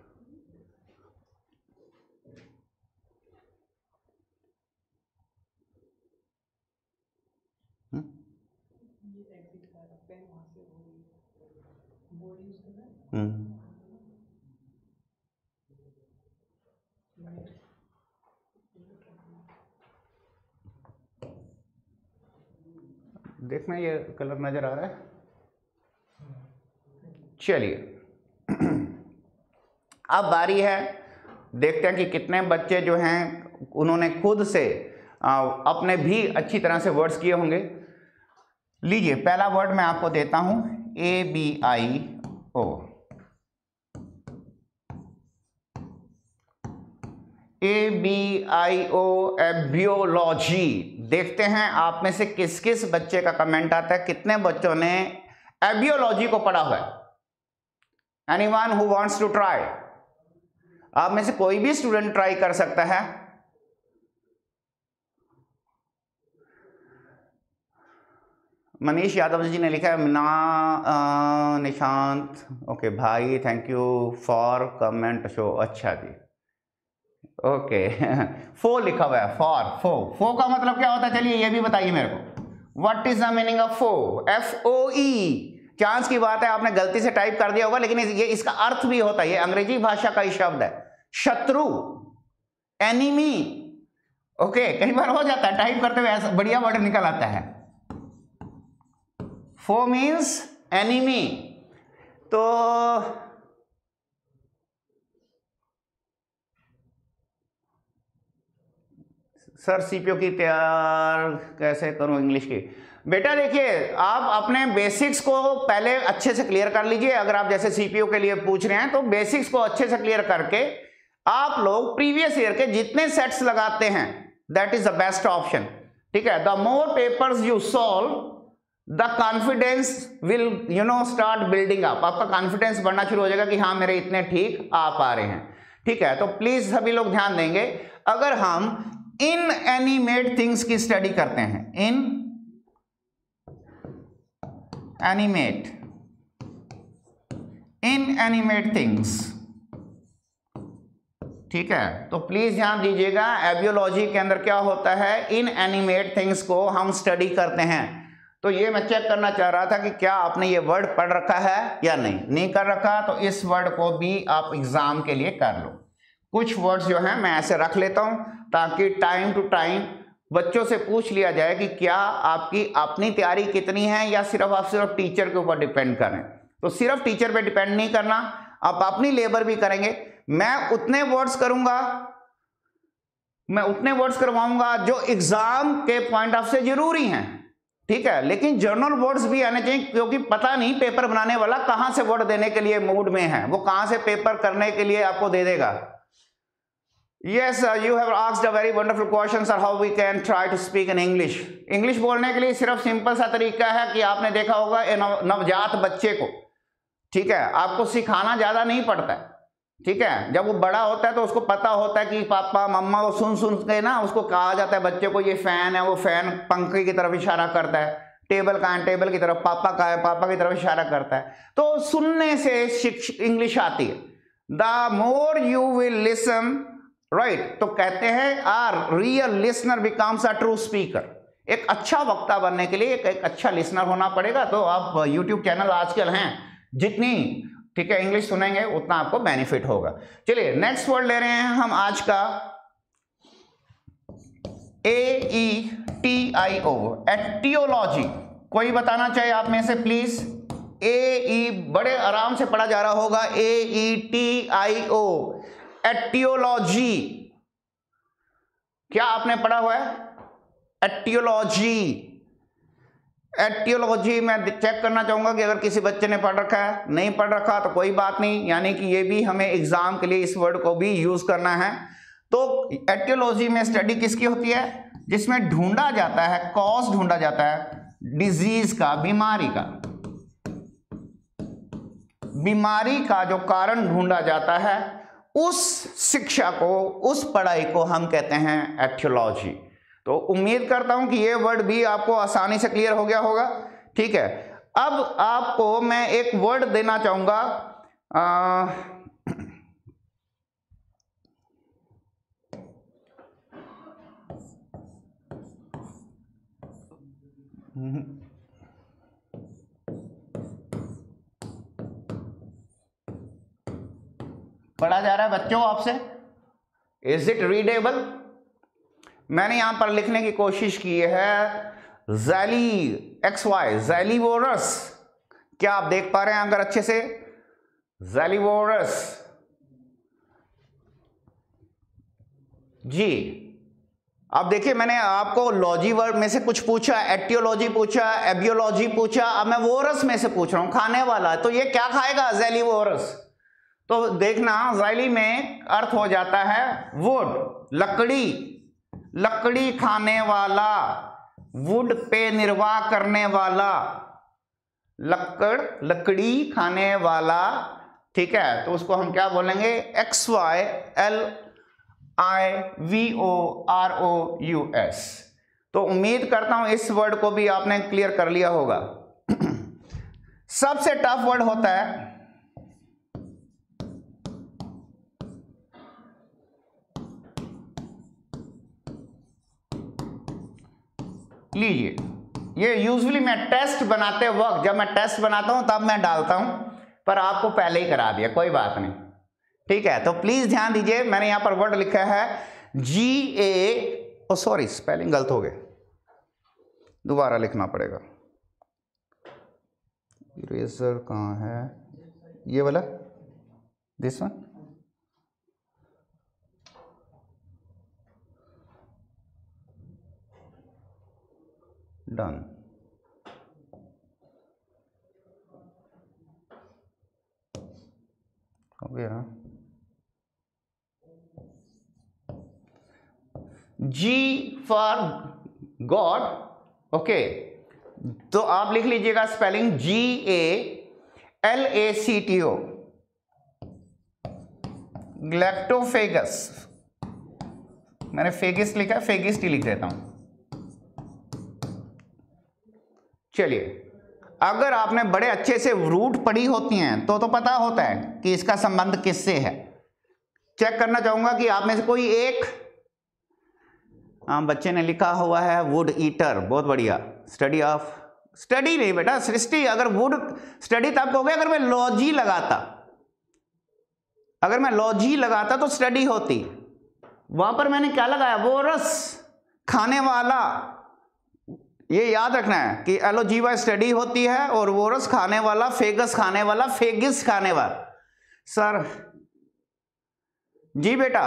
देखना ये कलर नजर आ रहा है। चलिए अब बारी है, देखते हैं कि कितने बच्चे जो हैं उन्होंने खुद से अपने भी अच्छी तरह से वर्ड्स किए होंगे। लीजिए पहला वर्ड मैं आपको देता हूं, ABIO। ABIO एबियोलॉजी। देखते हैं आप में से किस किस बच्चे का कमेंट आता है, कितने बच्चों ने एबियोलॉजी को पढ़ा हुआ है। Anyone who wants to try? आप में से कोई भी स्टूडेंट ट्राई कर सकता है। मनीष यादव जी ने लिखा है ना, निशांत ओके भाई, thank you for comment show. अच्छा जी, ओके फो लिखा हुआ है, फॉर फो का मतलब क्या होता है? चलिए ये भी बताइए मेरे को, what is the meaning of foe? FOE। Chance की बात है आपने गलती से टाइप कर दिया होगा, लेकिन ये इसका अर्थ भी होता है, ये अंग्रेजी भाषा का ही शब्द है, शत्रु, एनिमी। ओके, कई बार हो जाता है टाइप करते हुए ऐसा बढ़िया वर्ड निकल आता है। Foe means enemy. तो सर सीपीओ की तैयार कैसे करूं इंग्लिश की? बेटा देखिए, आप अपने बेसिक्स को पहले अच्छे से क्लियर कर लीजिए। अगर आप जैसे सीपीओ के लिए पूछ रहे हैं तो बेसिक्स को अच्छे से क्लियर करके आप लोग प्रीवियस ईयर के जितने सेट्स लगाते हैं, that is the best option. ठीक है, the more papers you solve the confidence will start building up. आपका कॉन्फिडेंस बढ़ना शुरू हो जाएगा कि हाँ मेरे इतने ठीक आ पा रहे हैं। ठीक है, तो प्लीज सभी लोग ध्यान देंगे। अगर हम इन एनिमेट थिंग्स की स्टडी करते हैं, इन एनिमेट थिंग्स, ठीक है, तो प्लीज ध्यान दीजिएगा, एबियोलॉजी के अंदर क्या होता है, इन एनिमेट थिंग्स को हम स्टडी करते हैं। तो ये मैं चेक करना चाह रहा था कि क्या आपने ये वर्ड पढ़ रखा है या नहीं कर रखा, तो इस वर्ड को भी आप एग्जाम के लिए कर लो। कुछ वर्ड्स जो हैं मैं ऐसे रख लेता हूं ताकि टाइम टू टाइम बच्चों से पूछ लिया जाए कि क्या आपकी अपनी तैयारी कितनी है, या सिर्फ टीचर के ऊपर डिपेंड करें। तो सिर्फ टीचर पे डिपेंड नहीं करना, आप अपनी लेबर भी करेंगे। मैं उतने वर्ड्स करूंगा, मैं उतने वर्ड्स करवाऊंगा जो एग्जाम के पॉइंट ऑफ से जरूरी हैं। ठीक है, लेकिन जर्नल वर्ड्स भी आने चाहिए, क्योंकि पता नहीं पेपर बनाने वाला कहां से वर्ड देने के लिए मूड में है, वो कहां से पेपर करने के लिए आपको दे देगा। Yes, you have asked a very wonderful question, sir. How we can try to speak in English? English बोलने के लिए सिर्फ सिंपल सा तरीका है कि आपने देखा होगा नवजात बच्चे को, ठीक है, आपको सिखाना ज्यादा नहीं पड़ता है। ठीक है, जब वो बड़ा होता है तो उसको पता होता है कि पापा मम्मा को सुन के ना उसको कहा जाता है बच्चे को, ये फैन है, वो फैन पंखे की तरफ इशारा करता है, टेबल का है टेबल की तरफ, पापा का है पापा की तरफ इशारा करता है। तो सुनने से इंग्लिश आती है। The more you will listen, right, तो कहते हैं a real listener becomes a true speaker. एक अच्छा वक्ता बनने के लिए एक अच्छा लिसनर होना पड़ेगा। तो आप यूट्यूब चैनल आजकल हैं, जितनी ठीक है इंग्लिश सुनेंगे उतना आपको बेनिफिट होगा। चलिए नेक्स्ट वर्ड ले रहे हैं हम आज का, AETIO, एटियोलॉजी। कोई बताना चाहिए आप में से प्लीज? बड़े आराम से पढ़ा जा रहा होगा, AETIO, एटियोलॉजी। क्या आपने पढ़ा हुआ है एटियोलॉजी? एटियोलॉजी मैं चेक करना चाहूंगा कि अगर किसी बच्चे ने पढ़ रखा है, नहीं पढ़ रखा तो कोई बात नहीं, यानी कि ये भी हमें एग्जाम के लिए इस वर्ड को भी यूज करना है। तो एटियोलॉजी में स्टडी किसकी होती है? जिसमें ढूंढा जाता है, कॉज ढूंढा जाता है डिजीज का, बीमारी का जो कारण ढूंढा जाता है, उस शिक्षा को, उस पढ़ाई को हम कहते हैं एटियोलॉजी। तो उम्मीद करता हूं कि ये वर्ड भी आपको आसानी से क्लियर हो गया होगा। ठीक है, अब आपको मैं एक वर्ड देना चाहूंगा, पढ़ा जा रहा है बच्चों आपसे, इज इट रीडेबल? मैंने यहां पर लिखने की कोशिश की है ज़ैलीवोरस। क्या आप देख पा रहे हैं अगर अच्छे से? ज़ैलीवोरस जी। अब देखिए, मैंने आपको लॉजी वर्ड में से कुछ पूछा, एटियोलॉजी पूछा, एबियोलॉजी पूछा, अब मैं वोरस में से पूछ रहा हूं, खाने वाला। तो ये क्या खाएगा? ज़ैलीवोरस। तो देखना ज़ैली में अर्थ हो जाता है वुड, लकड़ी, लकड़ी खाने वाला, वुड पे निर्वाह करने वाला, लकड़ी खाने वाला, ठीक है। तो उसको हम क्या बोलेंगे, XYLIVOROUS। तो उम्मीद करता हूं इस वर्ड को भी आपने क्लियर कर लिया होगा। सबसे टफ वर्ड होता है लीजिए, ये यूजुअली मैं टेस्ट बनाते वक्त, जब मैं टेस्ट बनाता हूं तब मैं डालता हूं, पर आपको पहले ही करा दिया, कोई बात नहीं, ठीक है। तो प्लीज ध्यान दीजिए, मैंने यहां पर वर्ड लिखा है सॉरी स्पेलिंग गलत हो गए, दोबारा लिखना पड़ेगा। इरेजर कहां है, ये वाला, दिस वन, डन। हो गया ना। G for God, okay. तो आप लिख लीजिएगा स्पेलिंग GALACTO, ग्लैक्टोफेगस। मैंने फेगिस्ट लिखा है, फेगिस्ट ही लिख देता हूं। चलिए, अगर आपने बड़े अच्छे से रूट पढ़ी होती हैं तो पता होता है कि इसका संबंध किससे है। चेक करना चाहूंगा कि आप में से कोई एक, बच्चे ने लिखा हुआ है वुड ईटर, बहुत बढ़िया। स्टडी नहीं बेटा, सृष्टि। अगर वुड स्टडी तब हो गया अगर मैं लॉजी लगाता, तो स्टडी होती। वहां पर मैंने क्या लगाया, वोरस, खाने वाला। ये याद रखना है कि एलोजीवा स्टडी होती है और वोरस खाने वाला, फेगस खाने वाला, फेगिस खाने वाला। सर जी बेटा,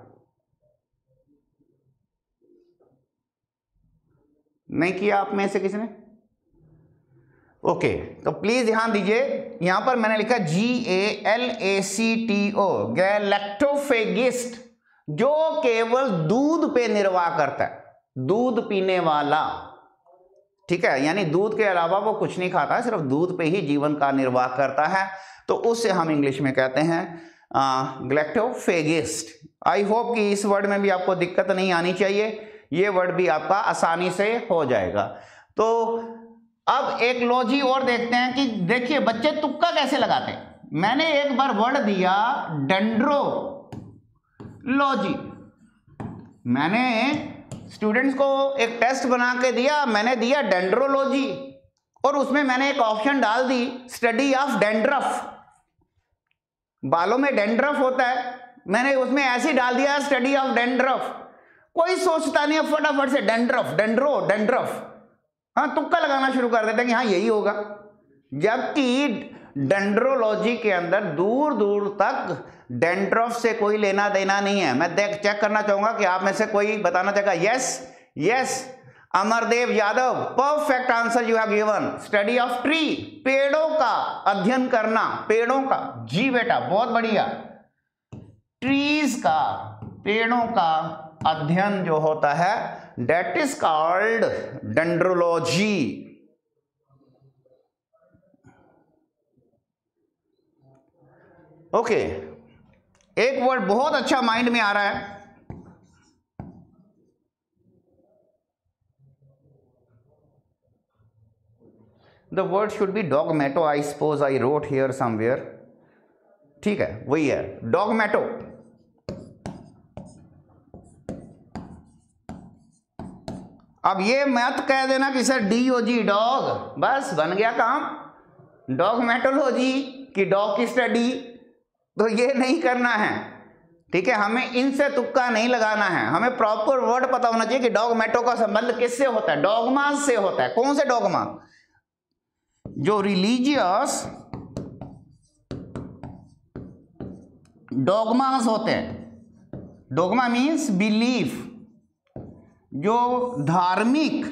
नहीं किया आप में से किसी ने, ओके। तो प्लीज ध्यान दीजिए, यहां पर मैंने लिखा GALACTO, गैलेक्टोफेगिस्ट, जो केवल दूध पे निर्वाह करता है, दूध पीने वाला, ठीक है। यानी दूध के अलावा वो कुछ नहीं खाता है, सिर्फ दूध पे ही जीवन का निर्वाह करता है। तो उससे हम इंग्लिश में कहते हैं ग्लैक्टोफेगिस्ट। आई होप कि इस वर्ड में भी आपको दिक्कत नहीं आनी चाहिए, ये वर्ड भी आपका आसानी से हो जाएगा। तो अब एक लॉजी और देखते हैं कि देखिए बच्चे तुक्का कैसे लगाते हैं। मैंने एक बार वर्ड दिया डेंड्रोलॉजी, मैंने स्टूडेंट्स को एक टेस्ट बना के दिया, मैंने दिया डेंड्रोलॉजी, और उसमें मैंने एक ऑप्शन डाल दी स्टडी ऑफ डेंड्रफ। बालों में डेंड्रफ होता है, मैंने उसमें ऐसे ही डाल दिया स्टडी ऑफ डेंड्रफ। कोई सोचता नहीं है, फटाफट से डेंड्रफ, हाँ तुक्का लगाना शुरू कर देते हैं कि हाँ यही होगा। जबकि डेंड्रोलॉजी के अंदर दूर दूर तक डेंड्रफ से कोई लेना देना नहीं है। मैं चेक करना चाहूंगा कि आप में से कोई बताना चाहेगा। Yes Amardev Yadav, perfect answer you have given. Study of tree, पेड़ों का अध्ययन करना, पेड़ों का। जी बेटा बहुत बढ़िया। ट्रीज का, पेड़ों का अध्ययन जो होता है that is called dendrology. Okay, एक वर्ड बहुत अच्छा माइंड में आ रहा है, the word should be dogmato. I suppose I wrote here somewhere, ठीक है वही है डॉगमेटो। अब ये मत कह देना कि सर DOG डॉग, बस बन गया काम। डॉगमेटोलॉजी की डॉग की स्टडी, तो ये नहीं करना है, ठीक है। हमें इनसे तुक्का नहीं लगाना है, हमें प्रॉपर वर्ड पता होना चाहिए कि डॉगमेटो का संबंध किससे होता है, डॉगमास से होता है। कौन से डॉगमा, जो रिलीजियस डॉगमास होते हैं। डॉगमा मीन्स बिलीफ, जो धार्मिक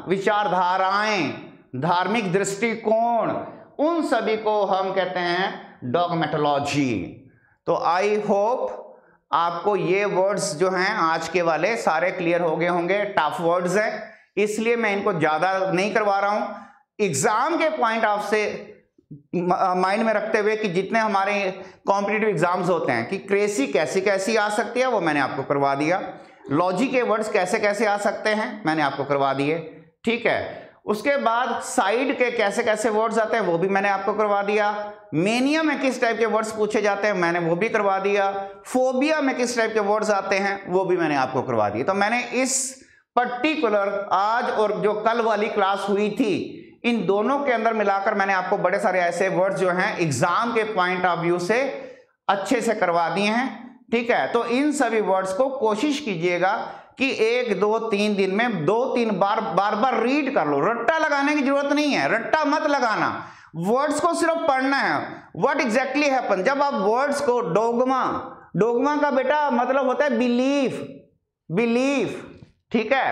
विचारधाराएं, धार्मिक दृष्टिकोण, उन सभी को हम कहते हैं डॉगमेटोलॉजी। तो आई होप आपको ये वर्ड्स जो हैं आज के वाले सारे क्लियर हो गए होंगे। टफ वर्ड्स हैं इसलिए मैं इनको ज्यादा नहीं करवा रहा हूं। एग्जाम के पॉइंट ऑफ से माइंड में रखते हुए कि जितने हमारे कॉम्पिटिटिव एग्जाम्स होते हैं कि क्रेसी कैसी कैसी आ सकती है वो मैंने आपको करवा दिया। लॉजी के वर्ड्स कैसे कैसे आ सकते हैं मैंने आपको करवा दिए, ठीक है। उसके बाद साइड के कैसे कैसे वर्ड्स आते हैं वो भी मैंने आपको करवा दिया। मेनिया में किस टाइप के वर्ड्स पूछे जाते हैं मैंने वो भी करवा दिया। फोबिया में किस टाइप के वर्ड्स आते हैं वो भी मैंने आपको करवा दिया। तो मैंने इस पर्टिकुलर आज और जो कल वाली क्लास हुई थी इन दोनों के अंदर मिलाकर मैंने आपको बड़े सारे ऐसे वर्ड्स जो हैं एग्जाम के पॉइंट ऑफ व्यू से अच्छे से करवा दिए हैं, ठीक है। तो इन सभी वर्ड्स को कोशिश कीजिएगा कि 1 2 3 दिन में 2-3 बार बार रीड कर लो। रट्टा लगाने की जरूरत नहीं है, रट्टा मत लगाना, वर्ड्स को सिर्फ पढ़ना है। व्हाट एग्जैक्टली हैपन, जब आप वर्ड्स को डोगमा का बेटा मतलब होता है बिलीफ, ठीक है,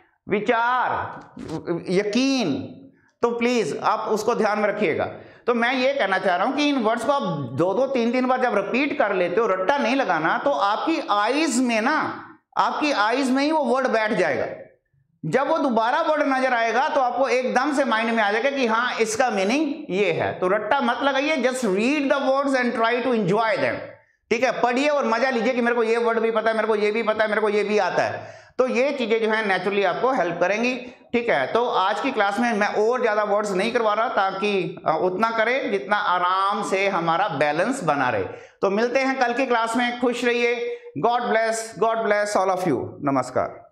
विचार, यकीन। तो प्लीज आप उसको ध्यान में रखिएगा। तो मैं ये कहना चाह रहा हूं कि इन वर्ड्स को आप 2-2 3 बार जब रिपीट कर लेते हो, रट्टा नहीं लगाना, तो आपकी आईज में ही वो वर्ड बैठ जाएगा। जब वो दोबारा वर्ड नजर आएगा तो आपको एकदम से माइंड में आ जाएगा कि हाँ इसका मीनिंग ये है। तो रट्टा मत लगाइए, just read the words and try to enjoy them, ठीक है। पढ़िए और मजा लीजिए कि मेरे को ये वर्ड भी पता है, मेरे को ये भी पता है, मेरे को ये भी आता है। तो ये चीजें जो है नेचुरली आपको हेल्प करेंगी, ठीक है। तो आज की क्लास में मैं और ज्यादा वर्ड्स नहीं करवा रहा ताकि उतना करें जितना आराम से हमारा बैलेंस बना रहे। तो मिलते हैं कल की क्लास में, खुश रहिए। God bless all of you. नमस्कार।